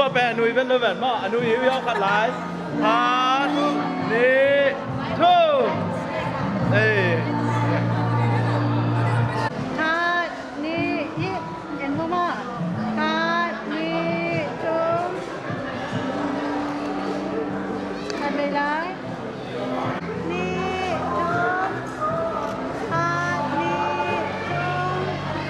Speaker 8: แปะหนุ่ยเป็นเลยแบบหม้อหนุ่ยหิวยาวขัดหลายทานนี่ทูเอ้
Speaker 11: ทานนี่ยี่เอ็นมั่วทานนี่จุ๊บทานไปเลยนี่จุ๊บทานนี่จุ๊บ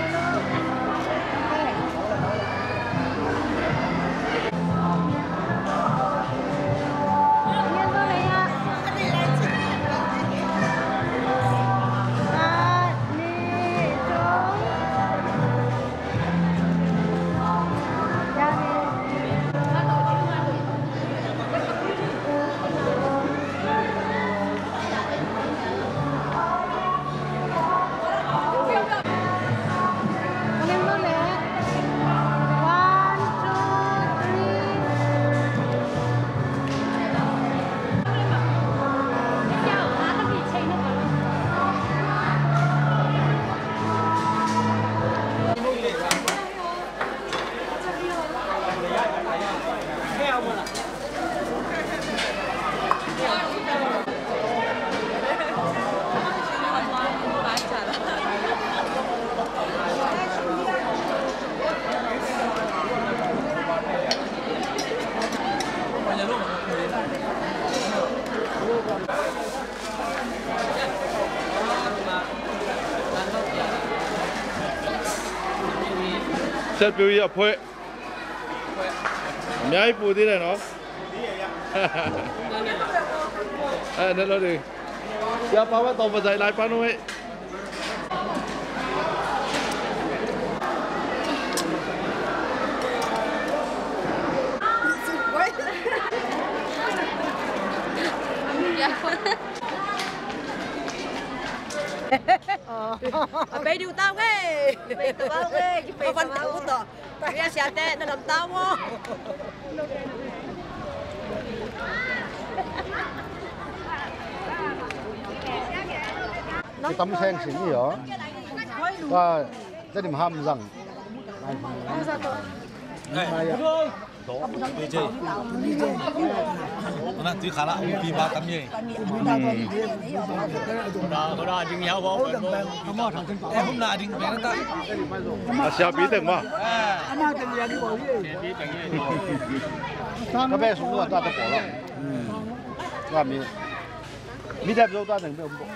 Speaker 8: เซตbiểu演會，唔係布啲嚟喏。誒，你攞嚟，有包乜豆腐仔嚟翻去。
Speaker 12: Bây điều tao nghe, có phần tao cũng tỏ, bây giờ tệ nó làm tao vô.
Speaker 3: Cái tấm sen xịn gì đó, và gia đình ham rằng
Speaker 13: DJ. Nó chỉ khá là vì ba tấm gì. Đó chừng nhau vô. Em hôm nay đừng bé ta.
Speaker 8: À sao biết được mà?
Speaker 3: Các bé xuống luôn ta bỏ lắm. Làm gì? Biết đẹp đâu ta đừng biết ông bộ.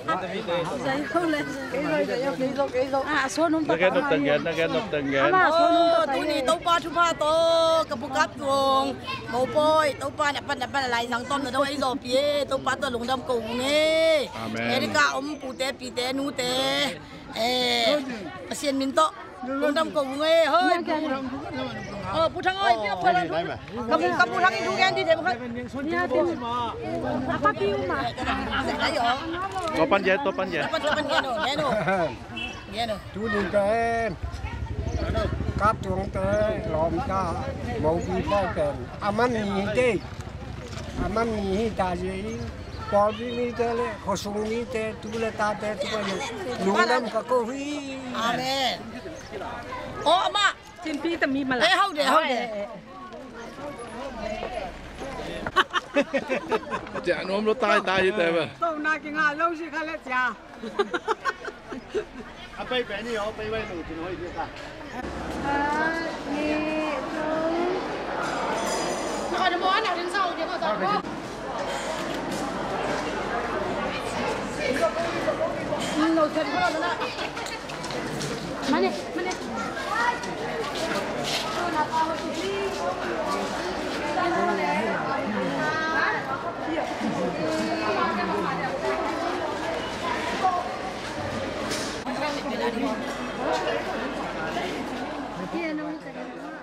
Speaker 8: Nó nộp từng ngàn.
Speaker 12: Tụi này tao ba chú ba tao cặp bút cặp luôn, bầu bôi tao ba nè ban lại thằng Tom là đâu ấy rồi phía tao ba tao lùng đâm cùng nghe. Cái đi cả ông phụ té pi té nu té, xiên min to lùng đâm cùng nghe hơi. Phụ thằng ơi, biết không? Cặp phụ thằng ấy đủ gan đi để mà khách. Apa piu mà?
Speaker 8: Tôi pan dễ.
Speaker 12: Nghe nè.
Speaker 14: Chú đi kèm cáp chuồng tới lòm cho mẫu gì bao kèm aman gì thế aman gì ta gì có gì thế đấy có sung gì thế tu le ta thế tu bao lũ năm cả cô huy
Speaker 12: amen ô mà
Speaker 11: xin phi tầm mi mà
Speaker 12: lại hậu để
Speaker 8: Chả nó nó tai như thế mà.
Speaker 14: tôi nói cái ngà lâu gì khai lệ chả
Speaker 3: à bây bé nhiều bây bây đủ thì nói gì cả
Speaker 11: Còn nó món nào đến sau thì bao giờ có nồi thịt có đâu nữa mà đi Iya,